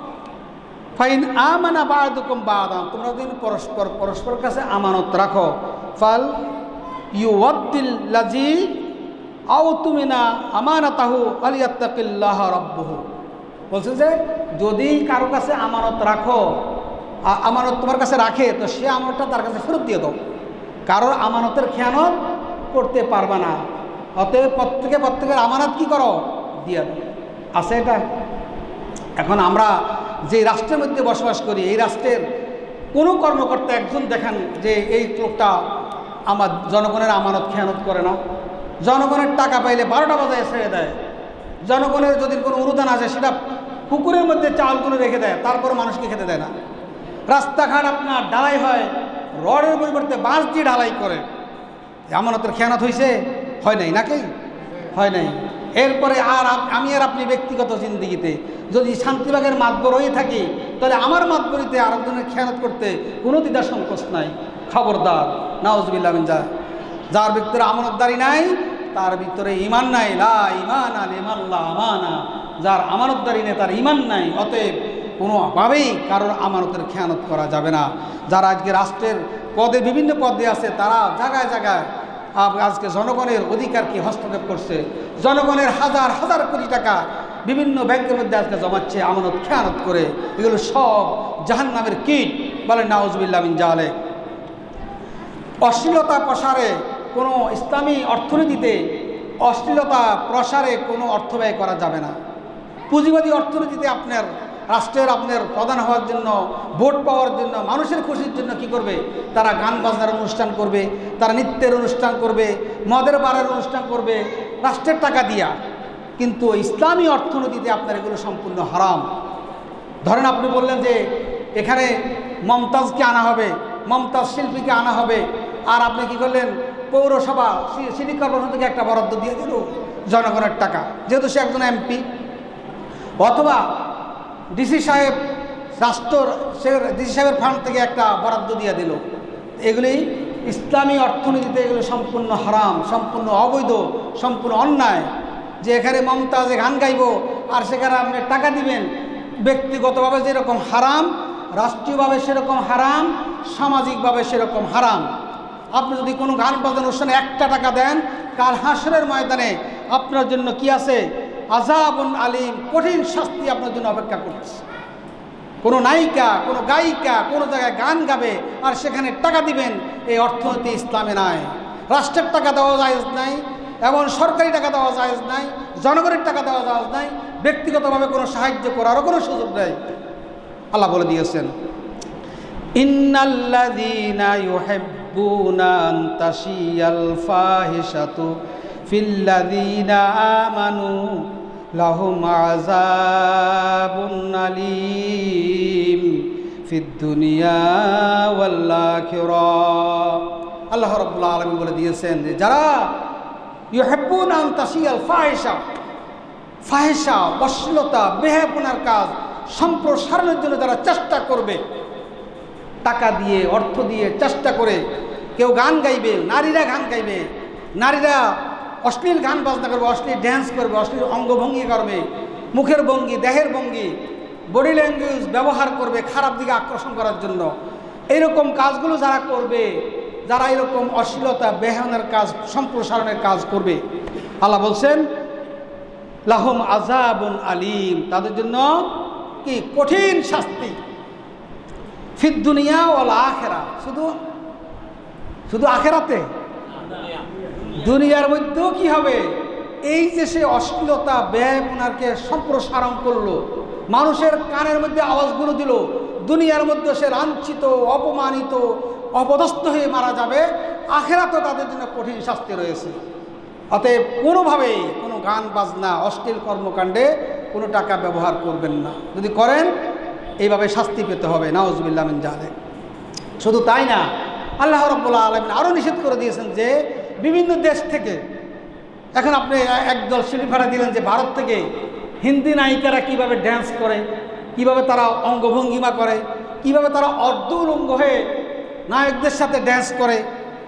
ফাইন আমানা বা'দুকুম বা'দান, তোমরা যদি পরস্পর পরস্পর কাছে আমানত রাখো, ফাল ইউওয়াদ্দিল লাযী আউতুমিনা আমানাতাহু আলিয়াত্তাকিল্লাহ রাব্বুহু। বলছে যে যদি কারো কাছে আমানত রাখো, আমানত তোমার কাছে রাখে, তো সে আমানতটা তার কাছে ফেরত দিয়ে দাও, কারোর আমানতের খেয়ানত করতে পারবা না। অতএব প্রত্যেকে প্রত্যেকের আমানত কি করো, দিয়ে দাও। আছে এটা? এখন আমরা যে রাষ্ট্রের মধ্যে বসবাস করি, এই রাষ্ট্রের কোনো কর্মকর্তা একজন দেখেন যে এই লোকটা আমার জনগণের আমানত খেয়ানত করে না। জনগণের টাকা পাইলে বারোটা বাজায় ছেড়ে দেয়। জনগণের যদি কোনো অনুদান আসে সেটা পুকুরের মধ্যে চালগুলো রেখে দেয়, তারপর মানুষকে খেতে দেয় না। রাস্তাঘাট আপনার ঢালাই হয়, রডের পরিবর্তে বাঁশ দিয়ে ঢালাই করে। আমানতের খেয়ানত হয়েছে? হয় নাই নাকি? হয় নাই। এরপরে আর আমি আর আপনি ব্যক্তিগত জিন্দিগিতে যদি শান্তিবাগের মাতবর হয়ে থাকি, তাহলে আমার মাতবরিতে আরেকজনের খেয়ানত করতে কোনো দ্বিধা সংকোচ নাই। খবরদার, নাউজুবিল্লাহ মিন যালিক। যার ভিতরে আমানতদারি নাই তার ভিতরে ঈমান নাই। লা ঈমানা লিমান লা আমানা, যার আমানতদারি নেই তার ঈমান নাই। অতএব কোনোভাবেই কারোর আমানতের খেয়ানত করা যাবে না। যারা আজকে রাষ্ট্রের পদে বিভিন্ন পদে আছে, তারা জায়গায় জায়গায় আজকে জনগণের অধিকারকে হস্তক্ষেপ করছে। জনগণের হাজার হাজার কোটি টাকা বিভিন্ন ব্যাংকের মধ্যে আজকে জমাচ্ছে আমানত খেয়ানত করে। এগুলো সব জাহান্নামের কীট, বলে নাউজুবিল্লাহ মিন যালিক। অশ্লীলতা প্রসারে কোনো ইসলামী অর্থনীতিতে অশ্লীলতা প্রসারে কোনো অর্থ ব্যয় করা যাবে না। পুঁজিবাদী অর্থনীতিতে আপনার রাষ্ট্রের আপনার প্রধান হওয়ার জন্য, ভোট পাওয়ার জন্য, মানুষের খুশির জন্য কি করবে? তারা গান বাজনার অনুষ্ঠান করবে, তারা নৃত্যের অনুষ্ঠান করবে, মদের বারের অনুষ্ঠান করবে রাষ্ট্রের টাকা দিয়া। কিন্তু ইসলামী অর্থনীতিতে আপনার এগুলো সম্পূর্ণ হারাম। ধরেন আপনি বললেন যে এখানে মমতাজকে আনা হবে, মমতাজ শিল্পীকে আনা হবে, আর আপনি কি করলেন? পৌরসভা সিটি কর্পোরেশন থেকে একটা বরাদ্দ দিয়ে দিল জনগণের টাকা, যেহেতু সে একজন এমপি। অথবা ডিসি সাহেব রাষ্ট্র সে ডিসি সাহেবের ফান্ড থেকে একটা বরাদ্দ দিয়ে দিল। এগুলি ইসলামী অর্থনীতিতে এগুলো সম্পূর্ণ হারাম, সম্পূর্ণ অবৈধ, সম্পূর্ণ অন্যায়। যে এখানে মমতাজে গান গাইব আর সেখানে আপনি টাকা দিবেন, ব্যক্তিগতভাবে যেরকম হারাম, রাষ্ট্রীয়ভাবে সেরকম হারাম, সামাজিকভাবে সেরকম হারাম। আপনি যদি কোনো গান বাজানোর অনুষ্ঠানে একটা টাকা দেন, কাল হাসরের ময়দানে আপনার জন্য কি আছে? আযাবুন আলিম, কঠিন শাস্তি আপনার জন্য অপেক্ষা করছে। কোনো নায়িকা, কোনো গায়িকা কোনো জায়গায় গান গাবে আর সেখানে টাকা দিবেন, এই অর্থনীতি ইসলামে নাই। রাষ্ট্রের টাকা দেওয়া জায়েজ নাই, এবং সরকারি টাকা দেওয়া জায়েজ নাই, জনগণের টাকা দেওয়া জায়েজ নাই, ব্যক্তিগতভাবে কোনো সাহায্য করারও কোনো সুযোগ নেই। আল্লাহ বলে দিয়েছেন, ইন্নাল্লাযীনা ইউহিব্বুনা আন তাশিয়াল ফাহিশাতু ফিল্লাযীনা আমানু লাহুম আযাবুন আলীম ফিদ দুনিয়া ওয়াল আখিরাহ। আল্লাহ রাব্বুল আলামিন বলে দিয়েছেন যে যারা ইউহিব্বুনা আন তাশিয়াল ফাহিশা, ফাহিশা অশ্লীলতা বেহায়াপনার কাজ সম্প্রসারণের জন্য যারা চেষ্টা করবে, টাকা দিয়ে অর্থ দিয়ে চেষ্টা করে, কেউ গান গাইবে, নারীরা গান গাইবে, নারীরা অশ্লীল গান বাজনা করবে, অশ্লীল ড্যান্স করবে, অশ্লীল অঙ্গভঙ্গি করবে, মুখের ভঙ্গি, দেহের ভঙ্গি, বডি ল্যাঙ্গুয়েজ ব্যবহার করবে খারাপ দিকে আকর্ষণ করার জন্য। এইরকম কাজগুলো যারা করবে, যারা এরকম অশ্লীলতা বেহায়াপনার কাজ সম্প্রসারণের কাজ করবে, আল্লাহ বলছেন লাহুম আযাবুন আলীম, তাদের জন্য কি কঠিন শাস্তি, ফিদ দুনিয়া ওয়াল আখিরা, শুধু শুধু আখিরাতে, দুনিয়ার মধ্যেও কি হবে? এই যে সে অশ্লীলতা বেহায়াপনাকে সম্প্রসারণ করলো, মানুষের কানের মধ্যে আওয়াজগুলো দিল, দুনিয়ার মধ্যে সে লাঞ্ছিত, অপমানিত, অপদস্থ হয়ে মারা যাবে, আখিরাতেও তাদের জন্য কঠিন শাস্তি রয়েছে। অতএব কোনোভাবেই কোনো গান বাজনা অশ্লীল কর্মকাণ্ডে কোনো টাকা ব্যবহার করবেন না। যদি করেন এইভাবে শাস্তি পেতে হবে, নাউজুবিল্লাহ মিন যালিক। শুধু তাই না, আল্লাহ রাব্বুল আলামিন আরও নিষেধ করে দিয়েছেন যে বিভিন্ন দেশ থেকে, এখন আপনি একদল শিল্পীরা দিলেন যে ভারত থেকে হিন্দি নায়িকারা কিভাবে ড্যান্স করে, কিভাবে তারা অঙ্গভঙ্গিমা করে, কিভাবে তারা অর্ধ উলঙ্গ হয়ে নায়কদের সাথে ড্যান্স করে,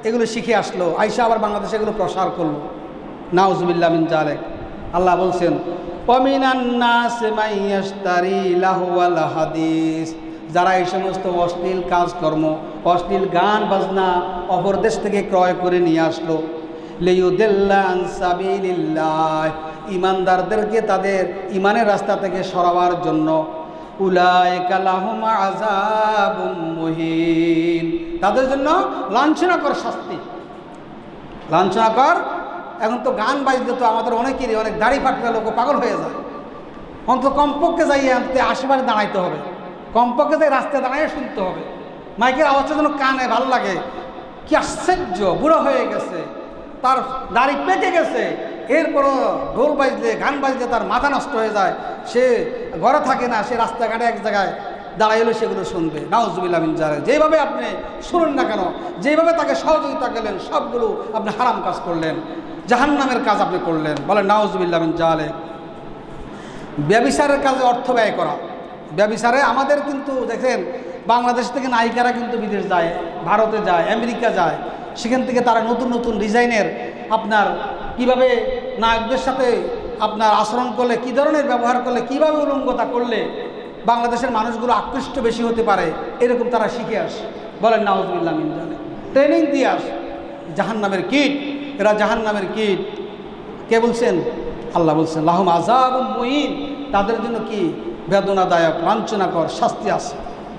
এগুলো শিখে আসলো, আইসা আবার বাংলাদেশে এগুলো প্রসার করলো। নাউজুবিল্লাহ মিন যালিক। আল্লাহ বলছেন ওয়ামিনান নাস মান ইয়াশতারি লাহওয়াল হাদিস, যারা এই সমস্ত অশ্লীল কাজকর্ম, অশ্লীল গান বাজনা অপর দেশ থেকে ক্রয় করে নিয়ে আসলো, লিয়ুদিল্লা আন সাবিলিল্লাহ, ইমানদারদেরকে তাদের ইমানের রাস্তা থেকে সরাবার জন্য। উলাইকা লাহুম আযাবুম মুহিন, তাদের জন্য লাঞ্ছনাকর শাস্তি, লাঞ্ছনাকর। এখন তো গান বাজতে তো আমাদের অনেকেরই অনেক দাড়ি ফাটলে লোক পাগল হয়ে যায়। অন্তত কমপক্ষে যাই আনতে আশেপাশে দাঁড়াইতে হবে, কমপক্ষে যাই রাস্তায় দাঁড়িয়ে শুনতে হবে। মাইকের আওয়াজটা যেন কানে ভালো লাগে। কি আশ্চর্য, বুড়ো হয়ে গেছে, তার দাড়ি পেকে গেছে, এরপরও ঢোল বাজলে গান বাজলে তার মাথা নষ্ট হয়ে যায়, সে ঘরে থাকে না, সে রাস্তাঘাটে এক জায়গায় দাঁড়াইলে সেগুলো শুনবে। নাউজুবিল্লাহ মিন যালিক। যেভাবে আপনি শুনুন না কেন, যেভাবে তাকে সহযোগিতা করলেন, সবগুলো আপনি হারাম কাজ করলেন, জাহান্নামের কাজ আপনি করলেন। বলেন নাউজুবিল্লাহ মিন যালিক। ব্যভিচারের কাজে অর্থ ব্যয় করা, ব্যভিচারে আমাদের কিন্তু দেখেন বাংলাদেশ থেকে নায়িকারা কিন্তু বিদেশ যায়, ভারতে যায়, আমেরিকা যায়, সেখান থেকে তারা নতুন নতুন ডিজাইনের আপনার কিভাবে নায়কদের সাথে আপনার আচরণ করলে, কী ধরনের ব্যবহার করলে, কিভাবে উলঙ্গতা করলে বাংলাদেশের মানুষগুলো আকৃষ্ট বেশি হতে পারে, এরকম তারা শিখে আসে। বলেন নাউজুবিল্লাহ মিন যালিক। ট্রেনিং দিয়ে আসে। জাহান্নামের কীট, এরা জাহান্নামের কীট। কে বলছেন? আল্লাহ বলছেন লাহুম আযাবুম মুহিন, তাদের জন্য কি বেদনাদায়ক লাঞ্ছনাকর শাস্তি আছে।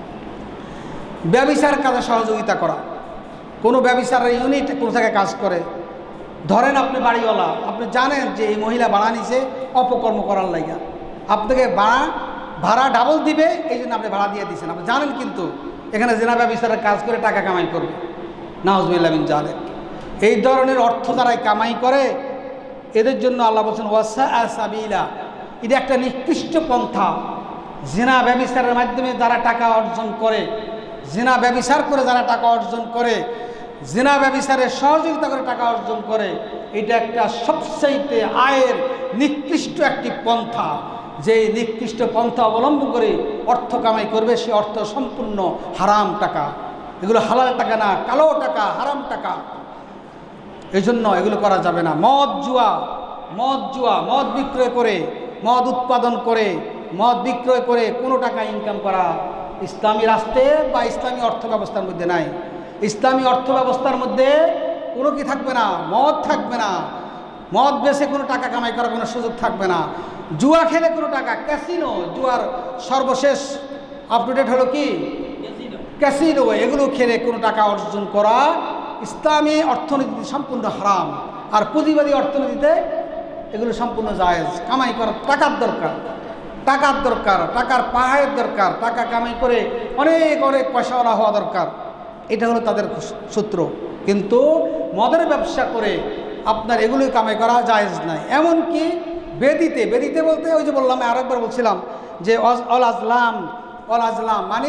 ব্যভিচার কাজে সহযোগিতা করা, কোনো ব্যভিচারের ইউনিট কোনো জায়গায় কাজ করে, ধরেন আপনি বাড়িওয়ালা, আপনি জানেন যে এই মহিলা ভাড়া নিছে অপকর্ম করার লাইগা, আপনাকে ভাড়া ভাড়া ডাবল দিবে, এই জন্য আপনি ভাড়া দিয়ে দিচ্ছেন, আপনি জানেন কিন্তু এখানে জেনা ব্যভিচারের কাজ করে টাকা কামাই করবে। নাউজুবিল্লাহ মিন যালিক। এই ধরনের অর্থ যারাই কামাই করে এদের জন্য আল্লাহ বলছেন ওয়াসা সাবিলা, এটা একটা নিকৃষ্ট পন্থা। জেনা ব্যভিচারের মাধ্যমে যারা টাকা অর্জন করে, জেনা ব্যভিচার করে যারা টাকা অর্জন করে, জেনা ব্যভিচারের সহযোগিতা করে টাকা অর্জন করে, এটা একটা সবচাইতে আয়ের নিকৃষ্ট একটি পন্থা। যে নিকৃষ্ট পন্থা অবলম্বন করে অর্থ কামাই করবে, সে অর্থ সম্পূর্ণ হারাম টাকা। এগুলো হালাল টাকা না, কালো টাকা, হারাম টাকা। এই জন্য এগুলো করা যাবে না। মদ জুয়া, মদ জুয়া মদ বিক্রয় করে, মদ উৎপাদন করে, মদ বিক্রয় করে কোনো টাকা ইনকাম করা ইসলামী রাষ্ট্রে বা ইসলামী অর্থ ব্যবস্থার মধ্যে নাই। ইসলামী অর্থ ব্যবস্থার মধ্যে কোনো কি থাকবে না, মদ থাকবে না। মদ বেচে কোনো টাকা কামাই করার কোনো সুযোগ থাকবে না। জুয়া খেলে কোনো টাকা, ক্যাসিনো, জুয়ার সর্বশেষ আপ টু ডেট হলো কি ক্যাসিনো, এগুলো খেলে কোনো টাকা অর্জন করা ইসলামী অর্থনীতিতে সম্পূর্ণ হারাম। আর পুঁজিবাদী অর্থনীতিতে এগুলো সম্পূর্ণ জায়েজ। কামাই করার টাকার দরকার, টাকার দরকার, টাকার পাহাড়ের দরকার, টাকা কামাই করে অনেক অনেক পয়সাওয়ালা হওয়া দরকার, এটা হলো তাদের সূত্র। কিন্তু মদের ব্যবসা করে আপনার এগুলোই কামাই করা জায়েজ নাই। এমনকি বেদিতে, বেদিতে বলতে ওই যে বললাম, আরেকবার বলছিলাম যে অল আজলাম, অল আজলাম মানে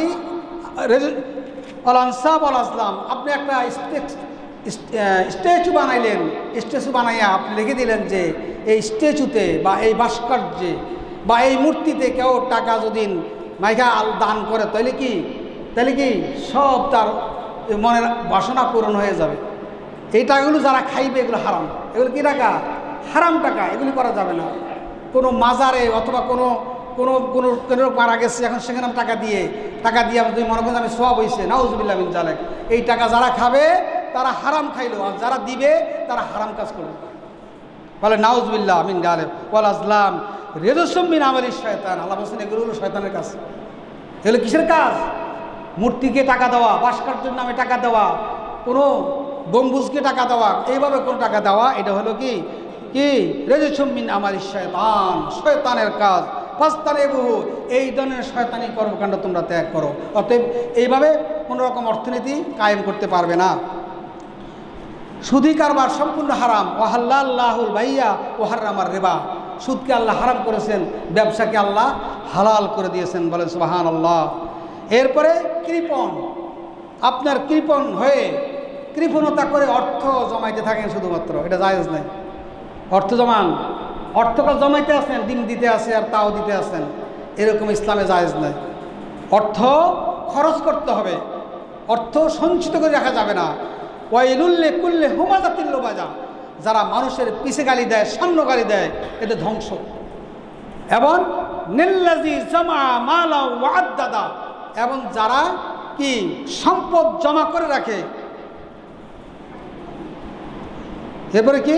অল আনসাব অল আজলাম। আপনি একটা স্ট্যাচু বানাইলেন, স্ট্যাচু বানাইয়া আপনি লিখে দিলেন যে এই স্ট্যাচুতে বা এই ভাস্কর্যে বা এই মূর্তিতে কেউ টাকা যদি মাইকা দান করে, তাহলে কি তাহলে কি সব তার মনের বাসনা পূরণ হয়ে যাবে। এই টাকাগুলো যারা খাইবে এগুলো হারাম, এগুলো কি টাকা? হারাম টাকা, এগুলি করা যাবে না। কোনো মাজারে অথবা কোনো কোনো কোনো কোনো মারা গেছে, এখন সেখানে টাকা দিয়ে টাকা দিয়ে আমি মনে করেন আমি সওয়াব হয়েছে, নাউজুবিল্লাহ মিন যালিক। এই টাকা যারা খাবে তারা হারাম খাইলো, আর যারা দিবে তারা হারাম কাজ করবে। বলে নাউজুবিল্লাহ মিন যালিক। ওয়াল আজলাম রিজসুম মিন আমালি শয়তান। আল্লাহ বলছেন এগুলো হলো শয়তানের কাজ। এগুলো কিসের কাজ? মূর্তিকে টাকা দেওয়া, ভাস্কর্যের নামে টাকা দেওয়া, কোনো গম্বুজকে টাকা দেওয়া, এইভাবে কোনো টাকা দেওয়া, এটা হলো কি কি রিজসুম মিন আমালি শয়তান, শয়তানের কাজ। ফাস্তানে বহু, এই ধরনের শয়তানি কর্মকাণ্ড তোমরা ত্যাগ করো। অতএব এইভাবে কোনো রকম অর্থনীতি কায়েম করতে পারবে না। সুদি কারবার সম্পূর্ণ হারাম। ওয়াহাল্লা আল্লাহুল বাইয়া ওয়াহাররামার রিবা। সুদকে আল্লাহ হারাম করেছেন, ব্যবসাকে আল্লাহ হালাল করে দিয়েছেন। বলেন সুবহানাল্লাহ। এরপরে কৃপণ, আপনার কৃপণ হয়ে কৃপণতা করে অর্থ জমাইতে থাকেন শুধুমাত্র, এটা জায়েজ নাই। অর্থ জমান, অর্থকাল জমাইতে আসেন, ডিম দিতে আসে আর তাও দিতে আসেন, এরকম ইসলামে জায়েজ নাই। অর্থ খরচ করতে হবে, অর্থ সঞ্চিত করে রাখা যাবে না। ওয়াইলুল লিকুল্লি হুমাযাতিল লুমাযা, যারা মানুষের পিছে গালি দেয়, সামনে গালি দেয়, এদের ধ্বংস। এবং নিল্লাযী জামা মালা ওয়া আদ্দাদা, এবং যারা কি সম্পদ জমা করে রাখে। এরপরে কি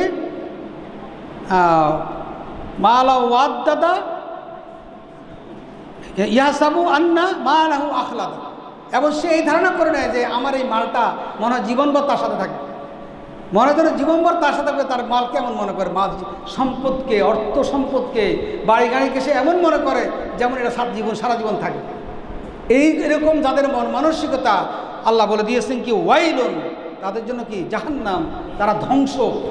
মালা ওয়া আদ্দাদা ইয়াহসাবু আন্না মালাহু আখলাদা, এবং সে এই ধারণা করে নেয় যে আমার এই মালটা মনে হয় জীবনভর তার সাথে থাকবে, মনে করে জীবনভর তার সাথে থাকবে। তার মাল কেমন মনে করে, মাল সম্পদকে, অর্থ সম্পদকে, বাড়ি গাড়িকে সে এমন মনে করে যেমন এটা সারা জীবন সারা জীবন থাকে। এই এরকম যাদের মন মানসিকতা, আল্লাহ বলে দিয়েছেন কি ওয়াইলুন, তাদের জন্য কি জাহান্নাম, তারা ধ্বংস।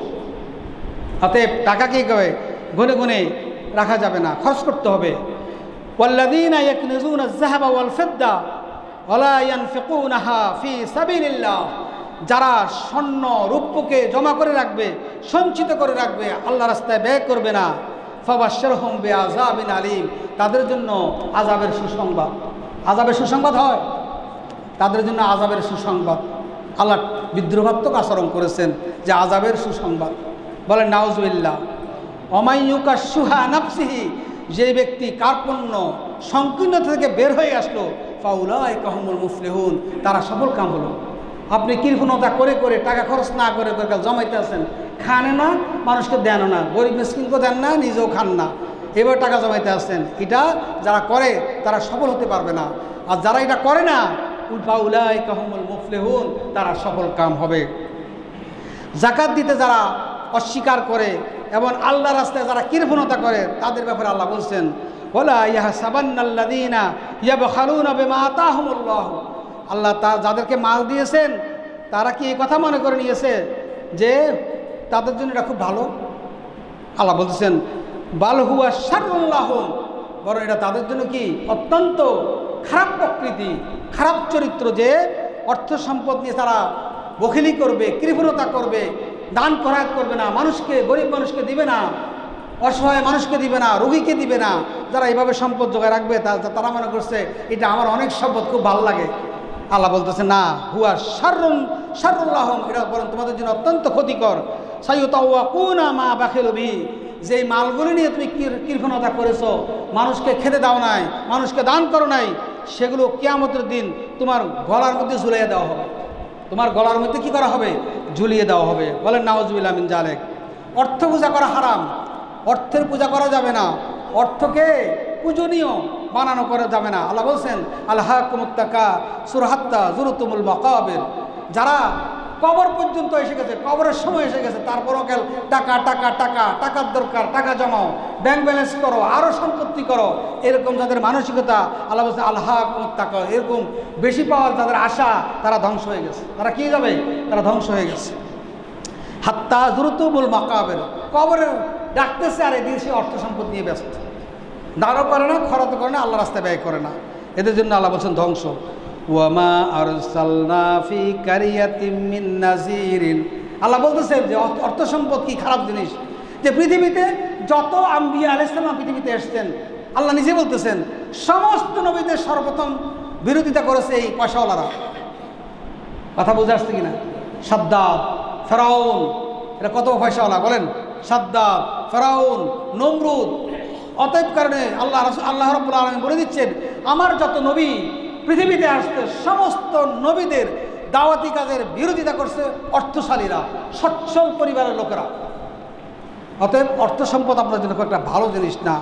অতএব টাকা কি কবে গুনে গুনে রাখা যাবে না, খরচ করতে হবে। ওয়াল্লাযীনা ইয়াকনিজুনা আয-যাহাবা ওয়াল ফিদ্দা ওয়ালা ইয়ানফিকুনাহা ফি সাবিলিল্লাহ, যারা স্বর্ণ রূপকে জমা করে রাখবে, সঞ্চিত করে রাখবে, আল্লাহ রাস্তায় ব্যয় করবে না, ফাবাশশিরহুম বিআযাবিন আলীম, তাদের জন্য আযাবের সুসংবাদ। আযাবের সুসংবাদ হয় তাদের জন্য, আযাবের সুসংবাদ। আল্লাহ বিদ্রোহাত্মক আচরণ করেছেন যে আযাবের সুসংবাদ। বলেন নাউজুবিল্লাহ। অমাইয়ুকা সুহা নাফসিহি, যে ব্যক্তি কার্পণ্য সংকীর্ণতা থেকে বের হয়ে আসলো, ফাউলাইকা হুমুল মুফলিহুন, তারা সফল কাম হলো। আপনি কৃপণতা করে করে টাকা খরচ না করে করে জমাইতে আছেন, খানে না, মানুষকে দেন না, গরিব মিসকিনকে দেন না, নিজেও খান না, এবার টাকা জমাইতে আসছেন। এটা যারা করে তারা সফল হতে পারবে না, আর যারা এটা করে না, ফাউলাইকা হুমুল মুফলিহুন, তারা সফল কাম হবে। যাকাত দিতে যারা অস্বীকার করে এবং আল্লাহ রাস্তায় যারা কৃপণতা করে, তাদের ব্যাপারে আল্লাহ বলছেন ওয়ালা ইয়াহসাবান্নাল্লাযীনা ইয়াবখালুনা বিমা আতাহুমুল্লাহ, আল্লাহ তা যাদেরকে মাল দিয়েছেন তারা কি এই কথা মনে করে নিয়েছে যে তাদের জন্য এটা খুব ভালো। আল্লাহ বলতেছেন বাল হুয়া শাররুল লাহুম, বরং এটা তাদের জন্য কি অত্যন্ত খারাপ প্রকৃতি, খারাপ চরিত্র, যে অর্থ সম্পদ নিয়ে তারা বখিলি করবে, কৃপণতা করবে, দান খয়রাত করবে না, মানুষকে, গরিব মানুষকে দিবে না, অসহায় মানুষকে দিবে না, রোগীকে দিবে না। যারা এইভাবে সম্পদ জোগাড় রাখবে তারা মনে করছে এটা আমার অনেক সম্পদ, খুব ভালো লাগে। আল্লাহ বলতেছে না, হুয়া শাররুন শাররুল লাহুম, এটা বরং তোমাদের জন্য অত্যন্ত ক্ষতিকর। সাইয়ুতাওয়াকুনা মা বাখিলু বিহি, যেই মালগুলি নিয়ে তুমি কৃপণতা করেছো, মানুষকে খেতে দাও নাই, মানুষকে দান করো নাই, সেগুলো কিয়ামতের দিন তোমার গলার মধ্যে ঝুলিয়ে দেওয়া হবে। তোমার গলার মধ্যে কি করা হবে? ঝুলিয়ে দেওয়া হবে। বলেন নাউজুবিল্লাহ মিন যালিক। অর্থ পূজা করা হারাম, অর্থের পূজা করা যাবে না, অর্থকে পূজনীয় বানানো করা যাবে না। আল্লাহ বলছেন আলহাকুমুত তাকাসুর হাত্তা যুরতুমুল মাকাবির, যারা কবর পর্যন্ত এসে গেছে, কবরের সময় এসে গেছে, তারপরও কেল টাকা টাকা টাকা টাকার দরকার, টাকা জমাও, ব্যাংক ব্যালেন্স করো, আরও সম্পত্তি করো, এরকম যাদের মানসিকতা, আল্লাহ বলছে আলহাকুমুত তাকা, এরকম বেশি পাওয়ার যাদের আশা, তারা ধ্বংস হয়ে গেছে। তারা কি যাবে? তারা ধ্বংস হয়ে গেছে। হাত্তা যুরতুমুল মাকাবির, কবরের ডাকতেছে আর এদিকে সে অর্থ সম্পদ নিয়ে ব্যস্ত, দাঁড়ও করে না, খরচ করে না, আল্লাহ রাস্তায় ব্যয় করে না। এদের জন্য আল্লাহ বলছেন ধ্বংস। ওয়ামা আরসালনা ফি কারিয়াতিম মিন নাযিরিন, আল্লাহ বলতেছেন যে অর্থ সম্পদ কি খারাপ জিনিস, যে পৃথিবীতে যত আম্বিয়া আলাইহিস সালাম পৃথিবীতে এসেছেন, আল্লাহ নিজে বলতেছেন সমস্ত নবীদের সর্বপ্রথম বিরোধিতা করেছে এই পয়সাওয়ালারা। কথা বুঝে আসছে কিনা? সাদ্দাত, ফেরাউন, এটা কত পয়সাওয়ালা বলেন? সাদ্দাত, ফেরাউন, নমরুদ। অতএব কারণে আল্লাহ আল্লাহ রাব্বুল আলামিন বলে দিচ্ছেন আমার যত নবী পৃথিবীতে আসছে, সমস্ত নবীদের দাওয়াতি কাজের বিরোধিতা করছে অর্থশালীরা, সচ্ছল পরিবারের লোকেরা। অতএব অর্থ সম্পদ আপনার জন্য একটা ভালো জিনিস না,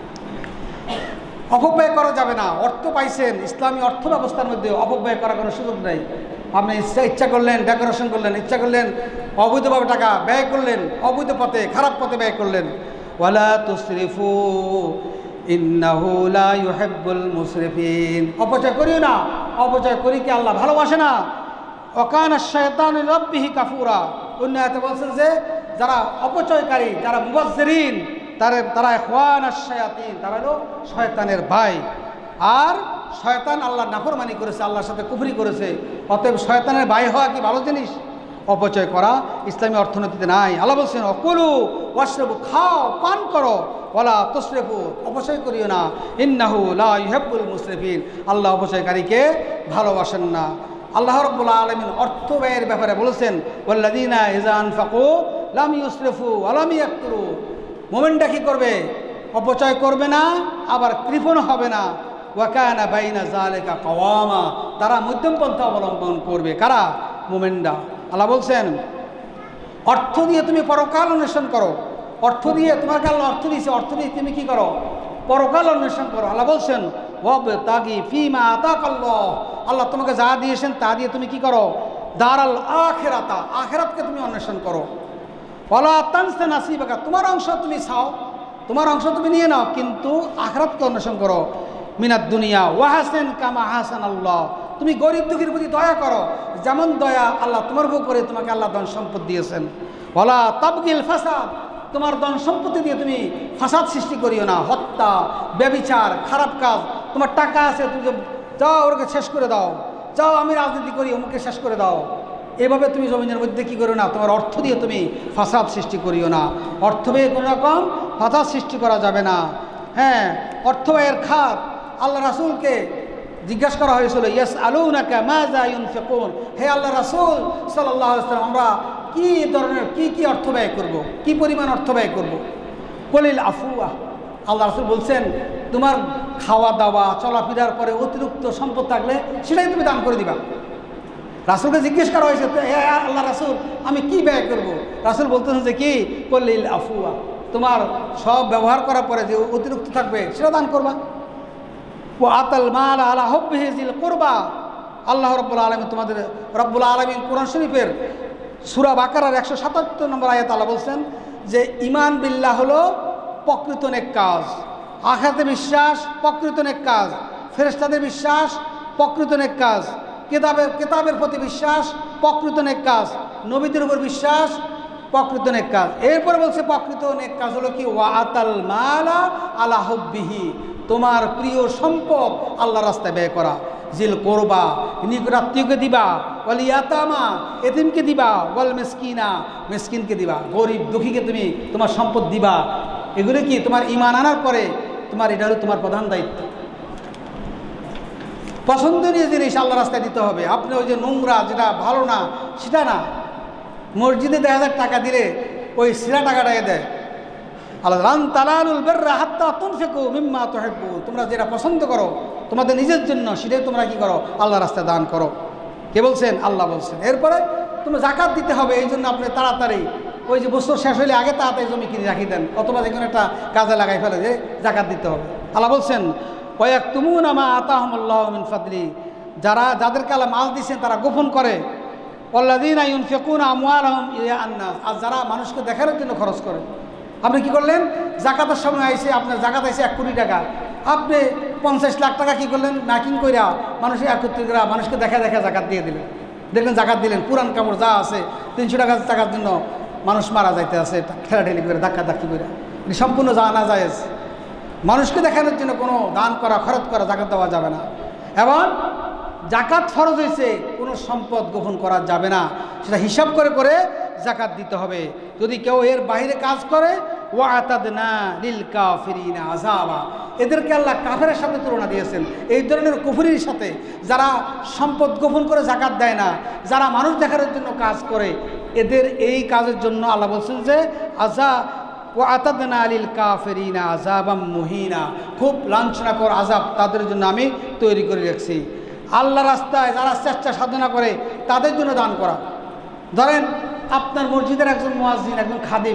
অপব্যয় করা যাবে না। অর্থ পাইছেন, ইসলামী অর্থ ব্যবস্থার মধ্যে অপব্যয় করার কোনো সুযোগ নেই। আপনি ইচ্ছা ইচ্ছা করলেন ডেকোরেশন করলেন, ইচ্ছা করলেন অবৈধভাবে টাকা ব্যয় করলেন, অবৈধ পথে, খারাপ পথে ব্যয় করলেন। ওয়ালা তুসরিফু ইন্নাহু লা ইউহিব্বুল মুসরিফিন, অপচয় করিও না, অপচয় করি কি আল্লাহ ভালোবাসে না। ওয়াকানা শায়তানু লিরাব্বিহি কাফুরা, অন্য আয়াতে বলছেন যে যারা অপচয়কারী, যারা মুবাজ্জিরিন, তারা তারা ইখওয়ানাশ শায়াতিন, তারা হলো শয়তানের ভাই। আর শয়তান আল্লাহর নাফরমানি করেছে, আল্লাহর সাথে কুফরি করেছে। অতএব শয়তানের ভাই হওয়া কি ভালো জিনিস? অপচয় করা ইসলামী অর্থনীতিতে নাই। আল্লাহ বলছেন অকুলু ওয়াশরাবু, খাও পান করো, ওয়ালা তুসরিফু, অপচয় করিও না, ইন্নাহু লা ইউহিব্বুল মুসরিফিন, আল্লাহ অপচয়কারীকে ভালোবাসেন না। আল্লাহ রাব্বুল আলামিন অর্থ ব্যয়ের ব্যাপারে বলেছেন ওয়াল্লাযীনা ইযা আনফাকু লাম ইউসরিফু ওয়া লাম ইয়াকতুরু। মুমিনটা কি করবে? অপচয় করবে না, আবার কৃপণ হবে না। ওয়া কানা বাইনা যালিকা কাওয়ামা, তারা মধ্যম পন্থা অবলম্বন করবে। কারা? মুমিনরা। আল্লাহ বলছেন অর্থ দিয়ে তুমি পরকাল অন্বেষণ করো। অর্থ দিয়ে তোমাকে আল্লাহ অর্থ দিয়েছে, অর্থ দিয়ে তুমি কি করো? পরকাল অন্বেষণ করো। আল্লাহ বলছেন ওয়াবতাগি ফীমা আতাকাল্লাহ, আল্লাহ তোমাকে যা দিয়েছেন তা দিয়ে তুমি কি করো? দারাল আখিরাতা, আখিরাতকে তুমি অন্বেষণ করো। ওয়ালা তানসা নাসিবাকা, তোমার অংশ তুমি চাও, তোমার অংশ তুমি নিয়ে নাও, কিন্তু আখিরাতকে অন্বেষণ করো। মিনাদ দুনিয়া ওয়াহাসিন কামা হাসান আল্লাহ, তুমি গরিব দুঃখীর প্রতি দয়া করো, যেমন দয়া আল্লাহ তোমার উপর করে তোমাকে আল্লাহ ধন সম্পদ দিয়েছেন। ওয়ালা তাবগিল ফাসাদ, তোমার ধন সম্পত্তি দিয়ে তুমি ফাসাদ সৃষ্টি করিও না, হত্যা, ব্যভিচার, খারাপ কাজ। তোমার টাকা আছে, তুমি যাও ওকে শেষ করে দাও, যাও আমি রাজনীতি করি অমুকে শেষ করে দাও। এভাবে তুমি জমিনের মধ্যে কি করো না, তোমার অর্থ দিয়ে তুমি ফাসাদ সৃষ্টি করিও না। অর্থ ব্যয়ে কোনো রকম ফাসাদ সৃষ্টি করা যাবে না। হ্যাঁ, অর্থ ব্যয়ের খাত আল্লাহ রাসূলকে জিজ্ঞাসা করা হয়েছিল ইয়াসআলুনাকা মাযা ইউনফিকুন, হে আল্লাহ রাসূল সাল্লাল্লাহু আলাইহি ওয়াসাল্লাম, আমরা কি ধরনের কি কি অর্থ ব্যয় করব, কি পরিমাণ অর্থ ব্যয় করব? কুলিল আফওয়া, আল্লাহ রাসূল বলছেন তোমার খাওয়া দাওয়া চলাফেরার পরে অতিরিক্ত সম্পদ থাকলে সেটাই তুমি দান করে দিবা। রাসূলকে জিজ্ঞেস করা হয়েছে হে আল্লাহ রাসূল আমি কি ব্যয় করব? রাসূল বলতেছেন যে কি কুলিল আফওয়া, তোমার সব ব্যবহার করার পরে যে অতিরিক্ত থাকবে সেটা দান করবা। ও আতাল মাল আলা হুব্বিহি যিল কুরবা, আল্লাহ রাব্বুল আলামিন তোমাদের রাব্বুল আলামিন কোরআন শরীফের সূরা বাকারার একশো সাতাত্তর নম্বর আয়াত আল্লাহ বলছেন যে ইমান বিল্লাহ হলো প্রকৃত নেক কাজ, আখিরাতে বিশ্বাস প্রকৃত নেক কাজ, ফেরেশতাদের বিশ্বাস প্রকৃত নেক কাজ, কিতাবের কিতাবের প্রতি বিশ্বাস প্রকৃত নেক কাজ, নবীদের উপর বিশ্বাস প্রকৃত নেক কাজ। এরপরে বলছে প্রকৃত নেক কাজ হলো কি ওয়া আতাল মালা আলা হুব্বিহি, তোমার প্রিয় সম্পদ আল্লাহর রাস্তায় ব্যয় করা। জিল কোরবা, নিকটাত্মীয়কে দিবা, ওয়াল ইয়াতামা, এতিমকে দিবা, ওয়াল মিসকিনা, মিসকিনকে দিবা, গরিব দুঃখীকে তুমি তোমার সম্পদ দিবা। এগুলো কি তোমার ঈমান আনার পরে তোমার এটা হলো তোমার প্রধান দায়িত্ব। পছন্দনীয় জিনিস আল্লাহ রাস্তায় দিতে হবে। আপনি ওই যে নোংরা যেটা ভালো না সেটা না, মসজিদে দেড় হাজার টাকা দিলে ওই সিরা টাকাটাকে দেয়। আল্লাহ লান তানালুল বিররা হাত্তা তুনফিকু মিম্মা তুহিব্বুন, তোমরা যেটা পছন্দ করো তোমাদের নিজের জন্য সেটাই তোমরা কি করো? আল্লাহ রাস্তায় দান করো। কে বলছেন? আল্লাহ বলছেন। এরপরে তুমি জাকাত দিতে হবে, এই জন্য আপনি তাড়াতাড়ি ওই যে বছর শেষ হলে আগে তাড়াতাড়ি জমি কিনে রাখি দেন, অথবা যে কোনো একটা কাজে লাগাই ফেলে যে জাকাত দিতে হবে। আল্লাহ বলছেন ওয়ায়াকতুমুনা মা আতাহুমুল্লাহু মিন ফাদলি, যারা যাদেরকে আল্লাহ মাল দিয়েছেন তারা গোপন করে। ওয়াল্লাযীনা ইউনফিকুনা আমওয়ালাহুম রিয়াআন নাস, আর যারা মানুষকে দেখানোর জন্য খরচ করে। আপনি কি করলেন? জাকাতের সময় আইসে আপনার জাকাত আইসে এক কোটি টাকা, আপনি পঞ্চাশ লাখ টাকা কি করলেন? ম্যাকিং কইরা মানুষের একত্রিত করা মানুষকে দেখা দেখা জাকাত দিয়ে দিলেন। দেখলেন জাকাত দিলেন, পুরান কাপড় যা আছে তিনশো টাকা টাকার জন্য মানুষ মারা যাইতে আছে ঠেলাঠেলি করে ধাক্কা ধাক্কি করে, সম্পূর্ণ যা না যায়। মানুষকে দেখানোর জন্য কোনো দান করা খরচ করা জাকাত দেওয়া যাবে না। এবং জাকাত ফরজ হয়েছে, কোনো সম্পদ গোপন করা যাবে না, সেটা হিসাব করে করে জাকাত দিতে হবে। যদি কেউ এর বাইরে কাজ করে ওয়াতাদনা লিল কাফিরিনা আযাবা, এদেরকে আল্লাহ কাফেরের সাথে তুলনা দিয়েছেন। এই ধরনের কুফরির সাথে যারা সম্পদ গোপন করে জাকাত দেয় না, যারা মানুষ দেখানোর জন্য কাজ করে, এদের এই কাজের জন্য আল্লাহ বলছেন যে আযা ওয়াতাদনা লিল কাফিরিনা আযাবাম মুহিনা, খুব লাঞ্ছনাকর আযাব তাদের জন্য আমি তৈরি করে রাখছি। আল্লাহ রাস্তায় যারা চেষ্টা সাধনা করে তাদের জন্য দান করা। ধরেন আপনার মসজিদের একজন মুয়াজ্জিন, একজন খাদিম,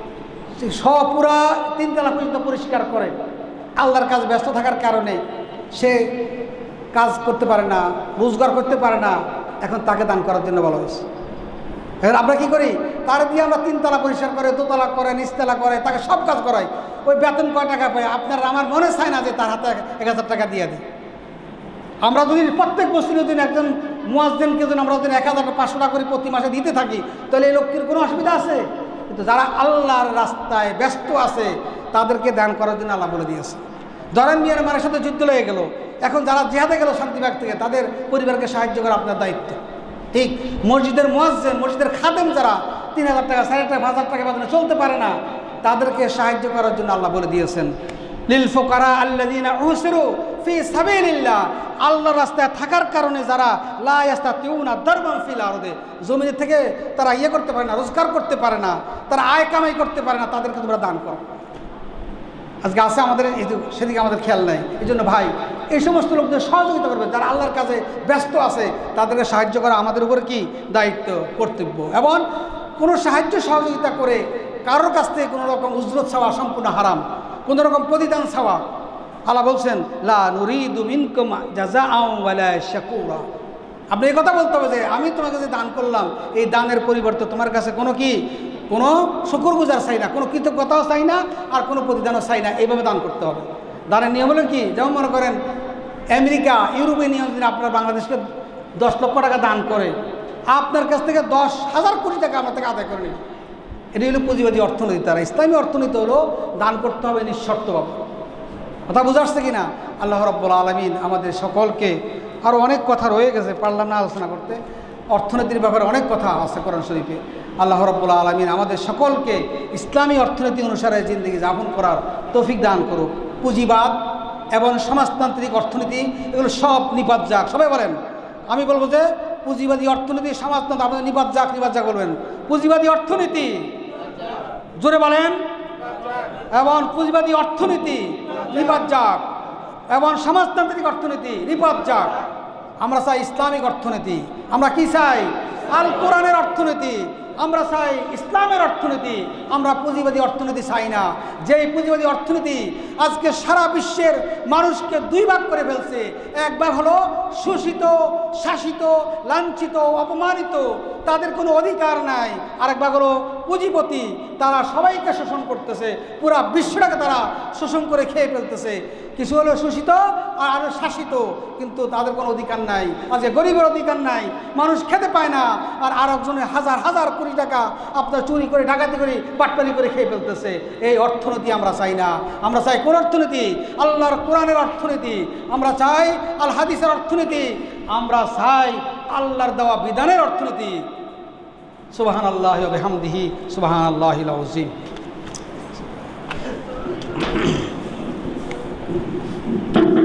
সব পুরা তিনতলা পর্যন্ত পরিষ্কার করে, আল্লাহর কাজ ব্যস্ত থাকার কারণে সে কাজ করতে পারে না, রোজগার করতে পারে না, এখন তাকে দান করার জন্য বলা হয়েছে। এবার আমরা কী করি? তার দিয়ে আমরা তিনতলা পরিষ্কার করে, দোতলা করে, নিচতলা করে, তাকে সব কাজ করাই। ওই বেতন কয় টাকা পাই? আপনার আমার মনে চায় না যে তার হাতে এক হাজার টাকা দিয়ে দিই। আমরা যদি প্রত্যেক বছর যদি একজন মুয়াজ্জিনকে যদি আমরা যদি এক হাজার পাঁচশো টাকা করে প্রতি মাসে দিতে থাকি, তাহলে এই লোকের কোনো অসুবিধা আছে? কিন্তু যারা আল্লাহর রাস্তায় ব্যস্ত আছে তাদেরকে দান করার জন্য আল্লাহ বলে দিয়েছে। ধরেন মিয়ানমারের সাথে যুদ্ধ লেগে গেল, এখন যারা জিহাদে গেল শান্তিবাগ থেকে, তাদের পরিবারকে সাহায্য করা আপনার দায়িত্ব। ঠিক মসজিদের মুয়াজ্জিন, মসজিদের খাদেম যারা তিন হাজার টাকা সাড়ে টাকা পাঁচ হাজার টাকা বেতনে চলতে পারে না, তাদেরকে সাহায্য করার জন্য আল্লাহ বলে দিয়েছেন। লিল ফুকারা আল্লাযীনা উসিরু ফি সাবিলিল্লাহ, আল্লাহর রাস্তায় থাকার কারণে যারা লা ইয়াস্তাতিউনা দারবান ফিল আরদি, জমিন থেকে তারা ইয়ে করতে পারে না, রোজগার করতে পারে না, তারা আয় কামাই করতে পারে না, তাদেরকে তোমরা দান করো। আজকে আছে আমাদের সেদিকে আমাদের খেয়াল নাই। এই জন্য ভাই এই সমস্ত লোকদের সহযোগিতা করবে, যারা আল্লাহর কাছে ব্যস্ত আছে তাদেরকে সাহায্য করা আমাদের উপরে কি দায়িত্ব, কর্তব্য। এবং কোনো সাহায্য সহযোগিতা করে কারোর কাছ থেকে কোনো রকম উজরত চাওয়া সম্পূর্ণ হারাম, কোনো রকম প্রতিদান চাওয়া। আল্লাহ বলছেন লা নুরিদু মিনকুম জাযাআন ওয়ালা শাকুরা, আপনি এই কথা বলতে হবে যে আমি তোমাকে যে দান করলাম এই দানের পরিবর্তে তোমার কাছে কোনো কি কোনো শুকরগুজার চাই না, কোনো কৃতজ্ঞতাও চাই না, আর কোনো প্রতিদানও চাই না, এইভাবে দান করতে হবে। দানের নিয়ম হলো কি, যেমন মনে করেন আমেরিকা ইউরোপীয় নিয়ম যদি আপনার বাংলাদেশকে দশ লক্ষ টাকা দান করে, আপনার কাছ থেকে দশ হাজার কোটি টাকা আপনার থেকে আদায় করে নিন। এটি হলো পুঁজিবাদী অর্থনীতি। তারা ইসলামী অর্থনীতি হলো দান করতে হবে নিঃশর্তভাবে। কথা বুঝে আসছে কি না? আল্লাহ রাব্বুল আলামিন আমাদের সকলকে, আরও অনেক কথা রয়ে গেছে, পারলাম না আলোচনা করতে, অর্থনীতির ব্যাপারে অনেক কথা আছে কোরআন শরীফে। আল্লাহ রাব্বুল আলামিন আমাদের সকলকে ইসলামী অর্থনীতি অনুসারে জিন্দগি যাপন করার তৌফিক দান করুক। পুঁজিবাদ এবং সমাজতান্ত্রিক অর্থনীতি এগুলো সব নিপাত যাক। সবাই বলেন, আমি বলবো যে পুঁজিবাদী অর্থনীতি, সমাজতন্ত্র, আপনাদের নিপাত যাক, নিপাত যাক বলবেন। পুঁজিবাদী অর্থনীতি জোরে বলেন, এবং পুঁজিবাদী অর্থনীতি নিপাত যাক, এবং সমাজতান্ত্রিক অর্থনীতি নিপাত যাক। আমরা চাই ইসলামিক অর্থনীতি। আমরা কি চাই? আল কোরআনের অর্থনীতি। আমরা চাই ইসলামের অর্থনীতি। আমরা পুঁজিবাদী অর্থনীতি চাই না, যেই পুঁজিবাদী অর্থনীতি আজকে সারা বিশ্বের মানুষকে দুই ভাগ করে ফেলছে। এক ভাগ হলো শোষিত, শাসিত, লাঞ্ছিত, অপমানিত, তাদের কোনো অধিকার নাই। আরেক ভাগ হলো পুঁজিপতি, তারা সবাইকে শোষণ করতেছে, পুরা বিশ্বটাকে তারা শোষণ করে খেয়ে ফেলতেছে। কিছু হলো শোষিত আর আরও শাসিত, কিন্তু তাদের কোনো অধিকার নাই। আজকে গরিবের অধিকার নাই, মানুষ খেতে পায় না, আর আরেকজনের হাজার হাজার কোটি টাকা আপনার চুরি করে, ডাকাতি করে, বাটপারি করে খেয়ে ফেলতেছে। এই অর্থনীতি আমরা চাই না। আমরা চাই কোন অর্থনীতি? আল্লাহর কোরআনের অর্থনীতি। আমরা চাই আল হাদিসের অর্থনীতি। আমরা চাই আল্লাহর দেওয়া বিধানের অর্থনীতি। সুবহানাল্লাহি ওয়া বিহামদিহি, সুবহানাল্লাহিল আযীম।